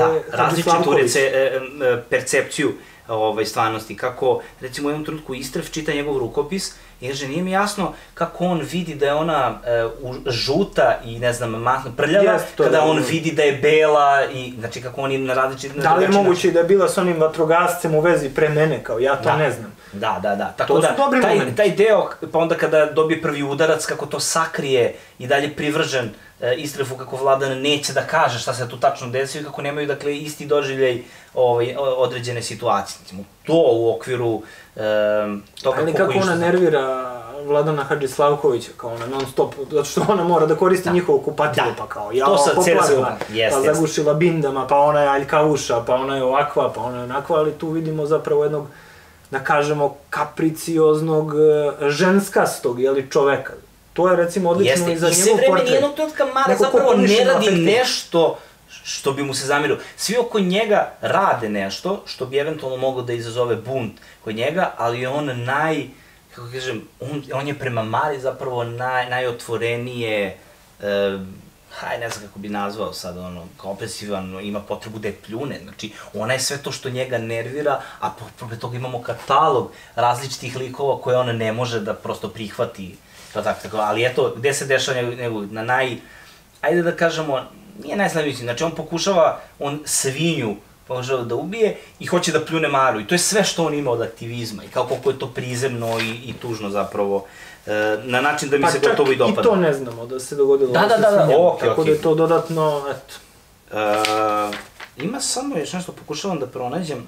percepciju stvarnosti. Kako, recimo, u jednom trenutku Istref čita njegov rukopis i kaže, nije mi jasno kako on vidi da je ona žuta i, ne znam, masno prljava, kada on vidi da je bela i, znači, kako oni na različiti... Da li je moguće da je bila s onim vatrogascem u vezi pre mene, kao ja to ne znam. Da, da, da. Tako da, taj deo, pa onda kada dobije prvi udarac, kako to sakrije i dalje privržen Istrefu, kako Vladan neće da kaže šta se tu tačno desio i kako nemaju, dakle, isti doživljaj određene situacije. To u okviru toga... Ali kako ona nervira Vladana Hadžislavkovića, kao ona non stop, zato što ona mora da koristi njihovo kupatilo, pa kao ja poplavila, pa zagušila bindama, pa ona je aljkavuša, pa ona je ovakva, pa ona je onakva, ali tu vidimo zapravo jednog, da kažemo, kapricioznog, ženskastog, jeli, čoveka. To je, recimo, odlično i za njegov portret. I sve vreme nijednog trenutka Mara zapravo ne radi nešto što bi mu se zamirilo. Svi oko njega rade nešto što bi eventualno moglo da izazove bunt kod njega, ali on naj, kako kažem, on je prema Mari zapravo najotvorenije, haj, ne znam kako bi nazvao sad, ono, kao opresivan, ima potrebu da je pljune, znači, ona je sve to što njega nervira, a pored toga imamo katalog različitih likova koje ona ne može da prosto prihvati. Ali eto, gde se dešava na naj, ajde da kažemo, nije najslavniji, znači on pokušava, on svinju pokušava da ubije i hoće da pljune Maru i to je sve što on ima od aktivizma i kao koliko je to prizemno i tužno zapravo, na način da mi se gotovo i dopada. Pa čak i to ne znamo da se dogodilo. Da, da, da, okej, tako da je to dodatno, eto. Ima samo još nešto, pokušavam da pronađem.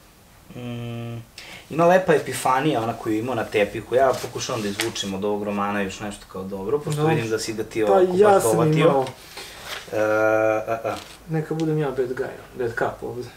Ima lepa epifanija, ona koju imao na tepihu, ja pokušavam da izvučem od ovog romana još nešto kao dobro, pošto vidim da si ga ti ovako baš dovatio. Pa ja sam imao, neka budem ja bad guy, bad cup ovdje.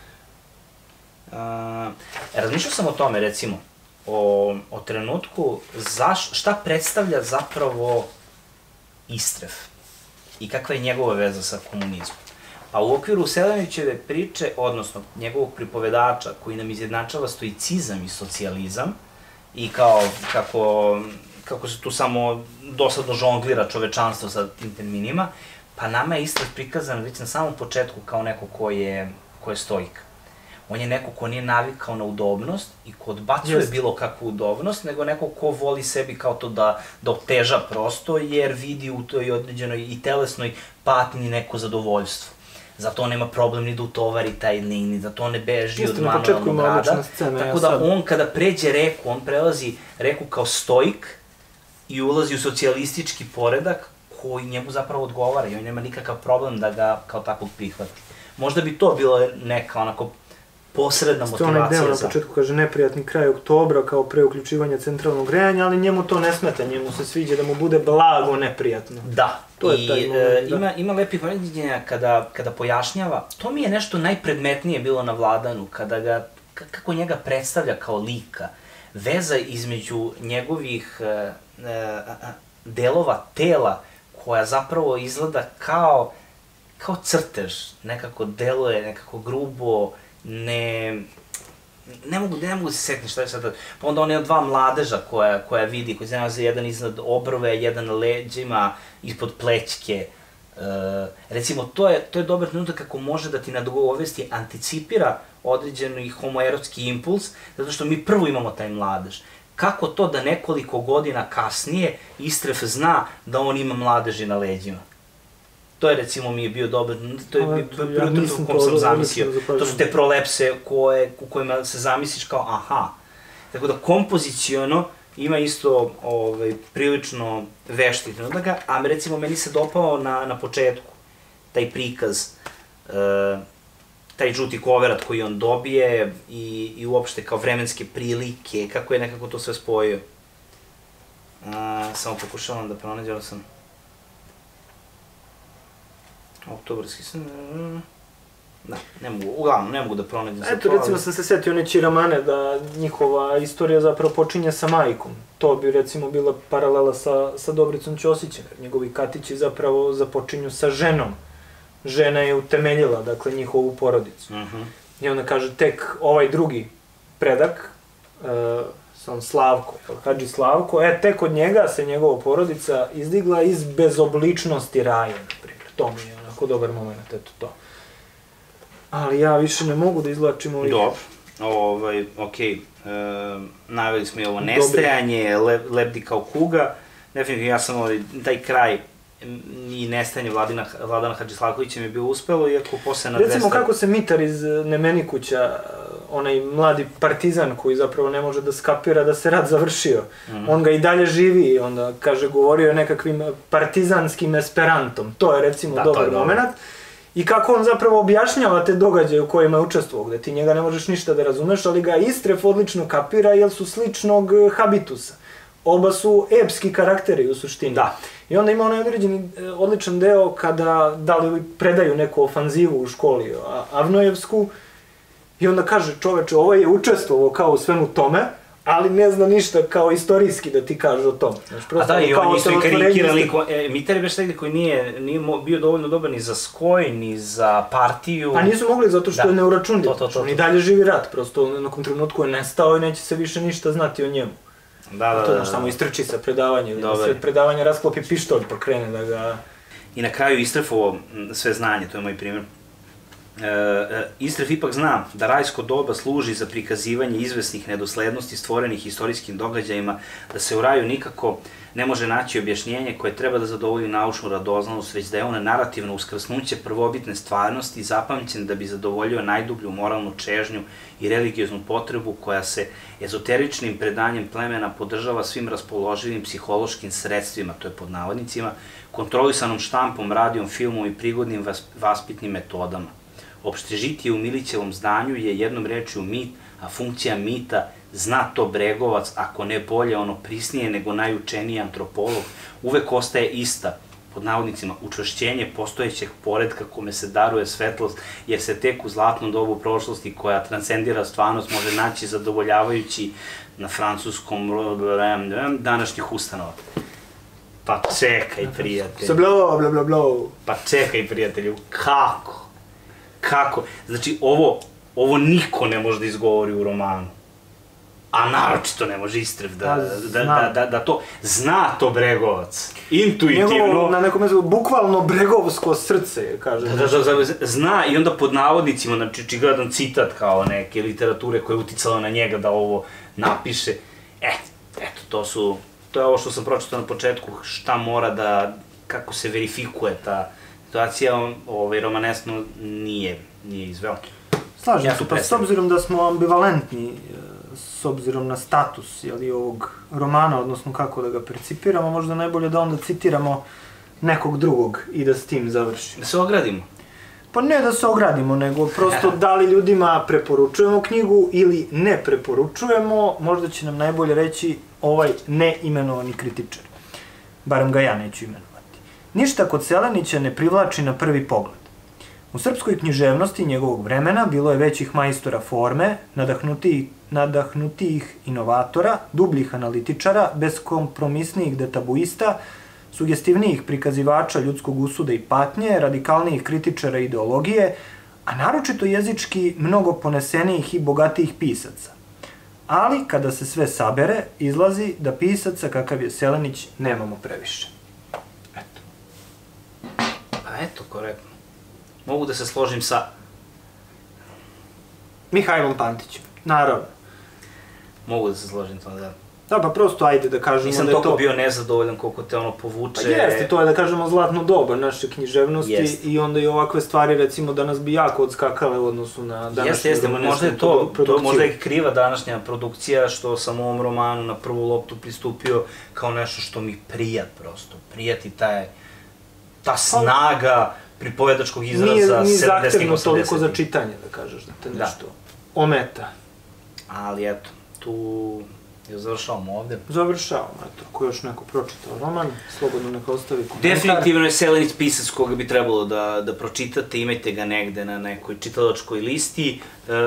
Razmišljao sam o tome, recimo, o trenutku šta predstavlja zapravo Istref i kakva je njegova veza sa komunizmom. A u okviru Selenićeve priče, odnosno njegovog pripovedača koji nam izjednačava stoicizam i socijalizam i kao kako se tu samo dosadno žonglira čovečanstvo sa tim terminima, pa nama je Istres prikazan već na samom početku kao neko ko je, ko je stoik. On je neko ko nije navikao na udobnost i ko odbacuje yes. bilo kakvu udobnost, nego neko ko voli sebi kao to da, da oteža prosto, jer vidi u toj određenoj i telesnoj patnji neko zadovoljstvo. Zato on nema problem ni da utovari taj lin, ni zato on ne beži od manualnog rada. Scena, tako da on kada pređe reku, on prelazi reku kao stoik i ulazi u socijalistički poredak koji njemu zapravo odgovara i on nema nikakav problem da ga kao takvog prihvati. Možda bi to bilo neka onako posredna motivacija za... Ste onaj deo na početku kaže neprijatni kraj oktobra kao pre uključivanja centralnog grejanja, ali njemu to ne smeta, njemu se sviđa da mu bude blago neprijatno. Da, to je taj moment, e, da. Ima, ima lepih predviđenja kada, kada pojašnjava, to mi je nešto najpredmetnije bilo na Vladanu, kada ga, kako njega predstavlja kao lika, veza između njegovih e, e, delova tela koja zapravo izgleda kao, kao crtež, nekako deluje, nekako grubo, ne... Ne mogu, ne mogu se setiti šta je sad, pa onda on je dva mladeža koja, koja vidi, koji se nalaze jedan iznad obrve, jedan na leđima, ispod plećke. E, recimo, to je, to je dobar trenutak kako može da ti na dugovesti anticipira određeni homoerotski impuls, zato što mi prvo imamo taj mladež. Kako to da nekoliko godina kasnije Istref zna da on ima mladeži na leđima? To je, recimo, mi je bio dobar, to je prvi trenutak u kom sam zamislio. To su te prolepse koje, u kojima se zamisliš kao aha. Tako da kompoziciono ima isto ovaj, prilično vešti trenutak, a recimo meni se dopao na, na početku taj prikaz, uh, taj žuti koverat koji on dobije i, i uopšte kao vremenske prilike, kako je nekako to sve spojio. Uh, samo pokušavam da pronađem, ali sam... Oktobarski sam... Da, ne mogu, uglavnom, ne mogu da pronađem se to, Eto, recimo sam se setio one Čiramane, da njihova istorija zapravo počinje sa majkom. To bi, recimo, bila paralela sa, sa Dobricom Ćosićem, jer njegovi katići zapravo započinju sa ženom. Žena je utemeljila, dakle, njihovu porodicu. Uh-huh. I onda kaže, tek ovaj drugi predak, uh, sam Slavko, Hadži Slavko, e, tek od njega se njegova porodica izdigla iz bezobličnosti raja, na primjer. To mi je onako dobar moment, eto to. Ali ja više ne mogu da izvlačim ovih... Dobro, ovaj, okej, okay. e, naveli smo i ovo nestajanje, le, lebdi kao kuga, definitivno ja sam ovaj, taj kraj i nestajanje Vladina, Vladana Hadžislavkovića mi je bio uspelo, iako posle na dvesta... Recimo kako se Mitar iz Nemenikuća, onaj mladi partizan koji zapravo ne može da skapira da se rat završio, mm-hmm. on ga i dalje živi i onda, kaže, govorio je nekakvim partizanskim esperantom, to je recimo da, dobar moment. I kako on zapravo objašnjava te događaje u kojima je učestvovao, gde ti njega ne možeš ništa da razumeš, ali ga Istref odlično kapira jer su sličnog habitusa. Oba su epski karakteri u suštini. Da. I onda ima onaj određeni odličan deo kada da li predaju neku ofanzivu u školi Avnojevsku i onda kaže čoveče, ovo je učestvovao kao u svemu tome, ali ne zna ništa kao istorijski da ti kaže o tom. Znači, a da, i on isto i karikira liko, e, Mitar je baš negde koji nije, nije bio dovoljno dobar ni za skoj, ni za partiju. Pa nisu mogli zato što da. je neuračunljiv, on i dalje živi rat, prosto u nekom trenutku je nestao i neće se više ništa znati o njemu. Da, da, to, da, znaš, da. samo istrči sa predavanja, ili da se predavanja rasklopi pištolj pa krene da ga... I na kraju Istrefovo sve znanje, to je moj primjer. E, Istref ipak zna da rajsko doba služi za prikazivanje izvesnih nedoslednosti stvorenih istorijskim događajima, da se u raju nikako ne može naći objašnjenje koje treba da zadovolji naučnu radoznalost, već da je ona narativno uskrsnuće prvobitne stvarnosti zapamćen da bi zadovoljio najdublju moralnu čežnju i religioznu potrebu koja se ezoteričnim predanjem plemena podržava svim raspoloživim psihološkim sredstvima, to je pod navodnicima, kontrolisanom štampom, radijom, filmom i prigodnim vaspitnim metodama. Opštežitije u Milićevom zdanju je jednom rečju mit, a funkcija mita zna to Bregovac, ako ne bolje, ono prisnije nego najučeniji antropolog, uvek ostaje ista, pod navodnicima, učvršćenje postojećeg poredka kome se daruje svetlost, jer se tek u zlatnom dobu prošlosti koja transcendira stvarnost može naći zadovoljavajući na francuskom današnjih ustanova. Pa čekaj, prijatelju. Bla, bla, bla, bla. Pa čekaj, prijatelju, kako? Kako? Znači, ovo, ovo niko ne može da izgovori u romanu. a naročito ne može Istrev da to zna to Bregovac, intuitivno. Njegovo, na nekom mestu, bukvalno bregovsko srce, kažem. Da, zna i onda pod navodnicima, znači očigledan citat kao neke literature koja je uticala na njega da ovo napiše. E, eto, to su, to je ovo što sam pročitao na početku, šta mora da, kako se verifikuje ta situacija, ovaj, romanesno nije, nije izveo. Slažem se, pa s obzirom da smo ambivalentni, s obzirom na status ovog romana, odnosno kako da ga percipiramo, možda najbolje da onda citiramo nekog drugog i da s tim završimo. Da se ogradimo? Pa ne da se ogradimo, nego prosto da li ljudima preporučujemo knjigu ili ne preporučujemo, možda će nam najbolje reći ovaj neimenovani kritičar. Barem ga ja neću imenovati. Ništa kod Selenića ne privlači na prvi pogled. U srpskoj književnosti njegovog vremena bilo je većih majstora forme, nadahnutijih inovatora, dubljih analitičara, beskompromisnijih detabuista, sugestivnijih prikazivača ljudskog usuda i patnje, radikalnijih kritičara ideologije, a naročito jezički mnogo ponesenijih i bogatijih pisaca. Ali, kada se sve sabere, izlazi da pisaca kakav je Selenić nemamo previše. Eto. Pa eto, korektno. Mogu da se složim sa... Mihajlom Pantićem, naravno. Mogu da se složim sa, da. Da, pa prosto, ajde da kažemo da je to... Nisam toliko bio nezadovoljan koliko te ono povuče... Pa jeste, to je da kažemo zlatno doba naše književnosti i onda i ovakve stvari, recimo, danas bi jako odskakale u odnosu na današnju romanesnu produkciju. Možda je kriva današnja produkcija što sam ovom romanu na prvu loptu pristupio kao nešto što mi prija prosto. Prijati ta snaga pripovedačkog izraza sedamdesetih, osamdesetih. Nije zahtevno toliko za čitanje, da kažeš, da te nešto ometa. Ali eto, tu... Završavamo ovde. Završavamo, eto, ako još neko pročitao roman, slobodno neka ostavi komentar. Definitivno je Selenić pisac koga bi trebalo da pročitate, imajte ga negde na nekoj čitalačkoj listi.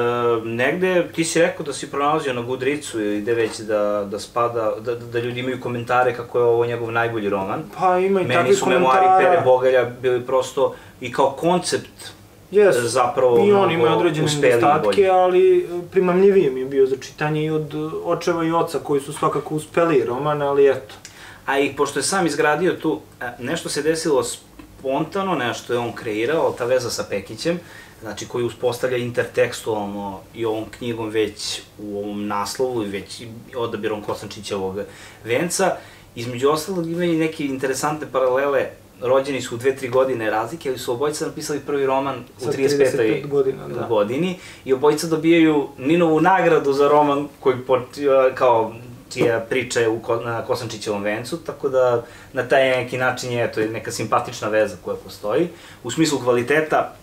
Negde, ti si rekao da si pronalazio na Goodreadsu ili gde već da spada, da ljudi imaju komentare kako je ovo njegov najbolji roman. Pa ima i takvih komentara. Meni su memoari Pere Bogalja bili prosto i kao koncept zapravo mnogo uspeli. I on ima određene nedostatke, ali primamljiviji mi je bio za čitanje i od očeva i oca koji su svakako uspeli roman, ali eto. A i pošto je sam izgradio tu, nešto se desilo spontano, nešto je on kreirao, ta veza sa Pekićem, znači koji uspostavlja intertekstualno i ovom knjigom već u ovom naslovu i već odabirom Kosančićevog venca. Između ostalog ima i neke interesantne paralele. Rođeni su u dve, tri godine razlike, ali su obojica napisali prvi roman u trideset petoj godini i obojica dobijaju Ninovu nagradu za roman koji kao čija priča je na Kosančićevom vencu, tako da na taj neki način je to neka simpatična veza koja postoji. U smislu kvaliteta,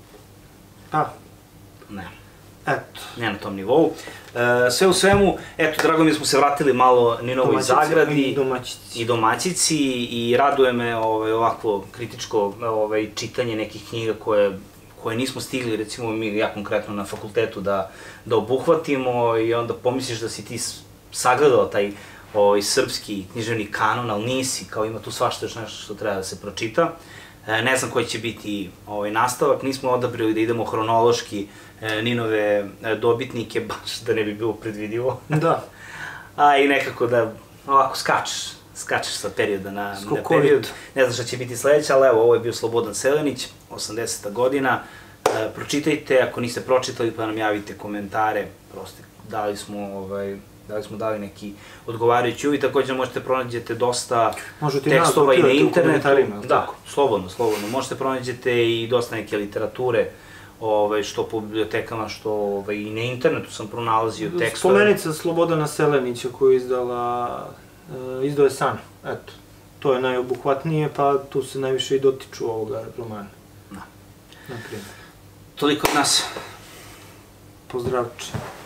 pa, ne. Eto. Ne na tom nivou. Sve u svemu, eto, drago mi da smo se vratili malo Ninovoj Zagradi i Domaćici i raduje me ovakvo kritičko čitanje nekih knjiga koje nismo stigli, recimo mi, ja konkretno na fakultetu, da obuhvatimo i onda pomisliš da si ti sagledao taj srpski književni kanon, ali nisi, kao ima tu svašta još nešto što treba da se pročita. Ne znam koji će biti nastavak, nismo odabrali da idemo hronološki Ninove dobitnike, baš da ne bi bilo predvidivo. Da. A i nekako da ovako skačeš, skačeš sa perioda na period. Ne znam šta će biti sledeća, ali evo, ovo je bio Slobodan Selenić, osamdeseta godina. Pročitajte, ako niste pročitali pa nam javite komentare, prosto dali smo da li smo dali neki odgovarajući uvid, također možete pronađete dosta tekstova i na internetu. Da, slobodno, slobodno. Možete pronađete i dosta neke literature, što po bibliotekama, što i na internetu sam pronalazio tekstove. Spomenica Slobodana Selenića koju je izdala, izdao je San, eto. To je najobuhvatnije, pa tu se najviše i dotiču ovoga romana. Da. Toliko od nas. Pozdravče.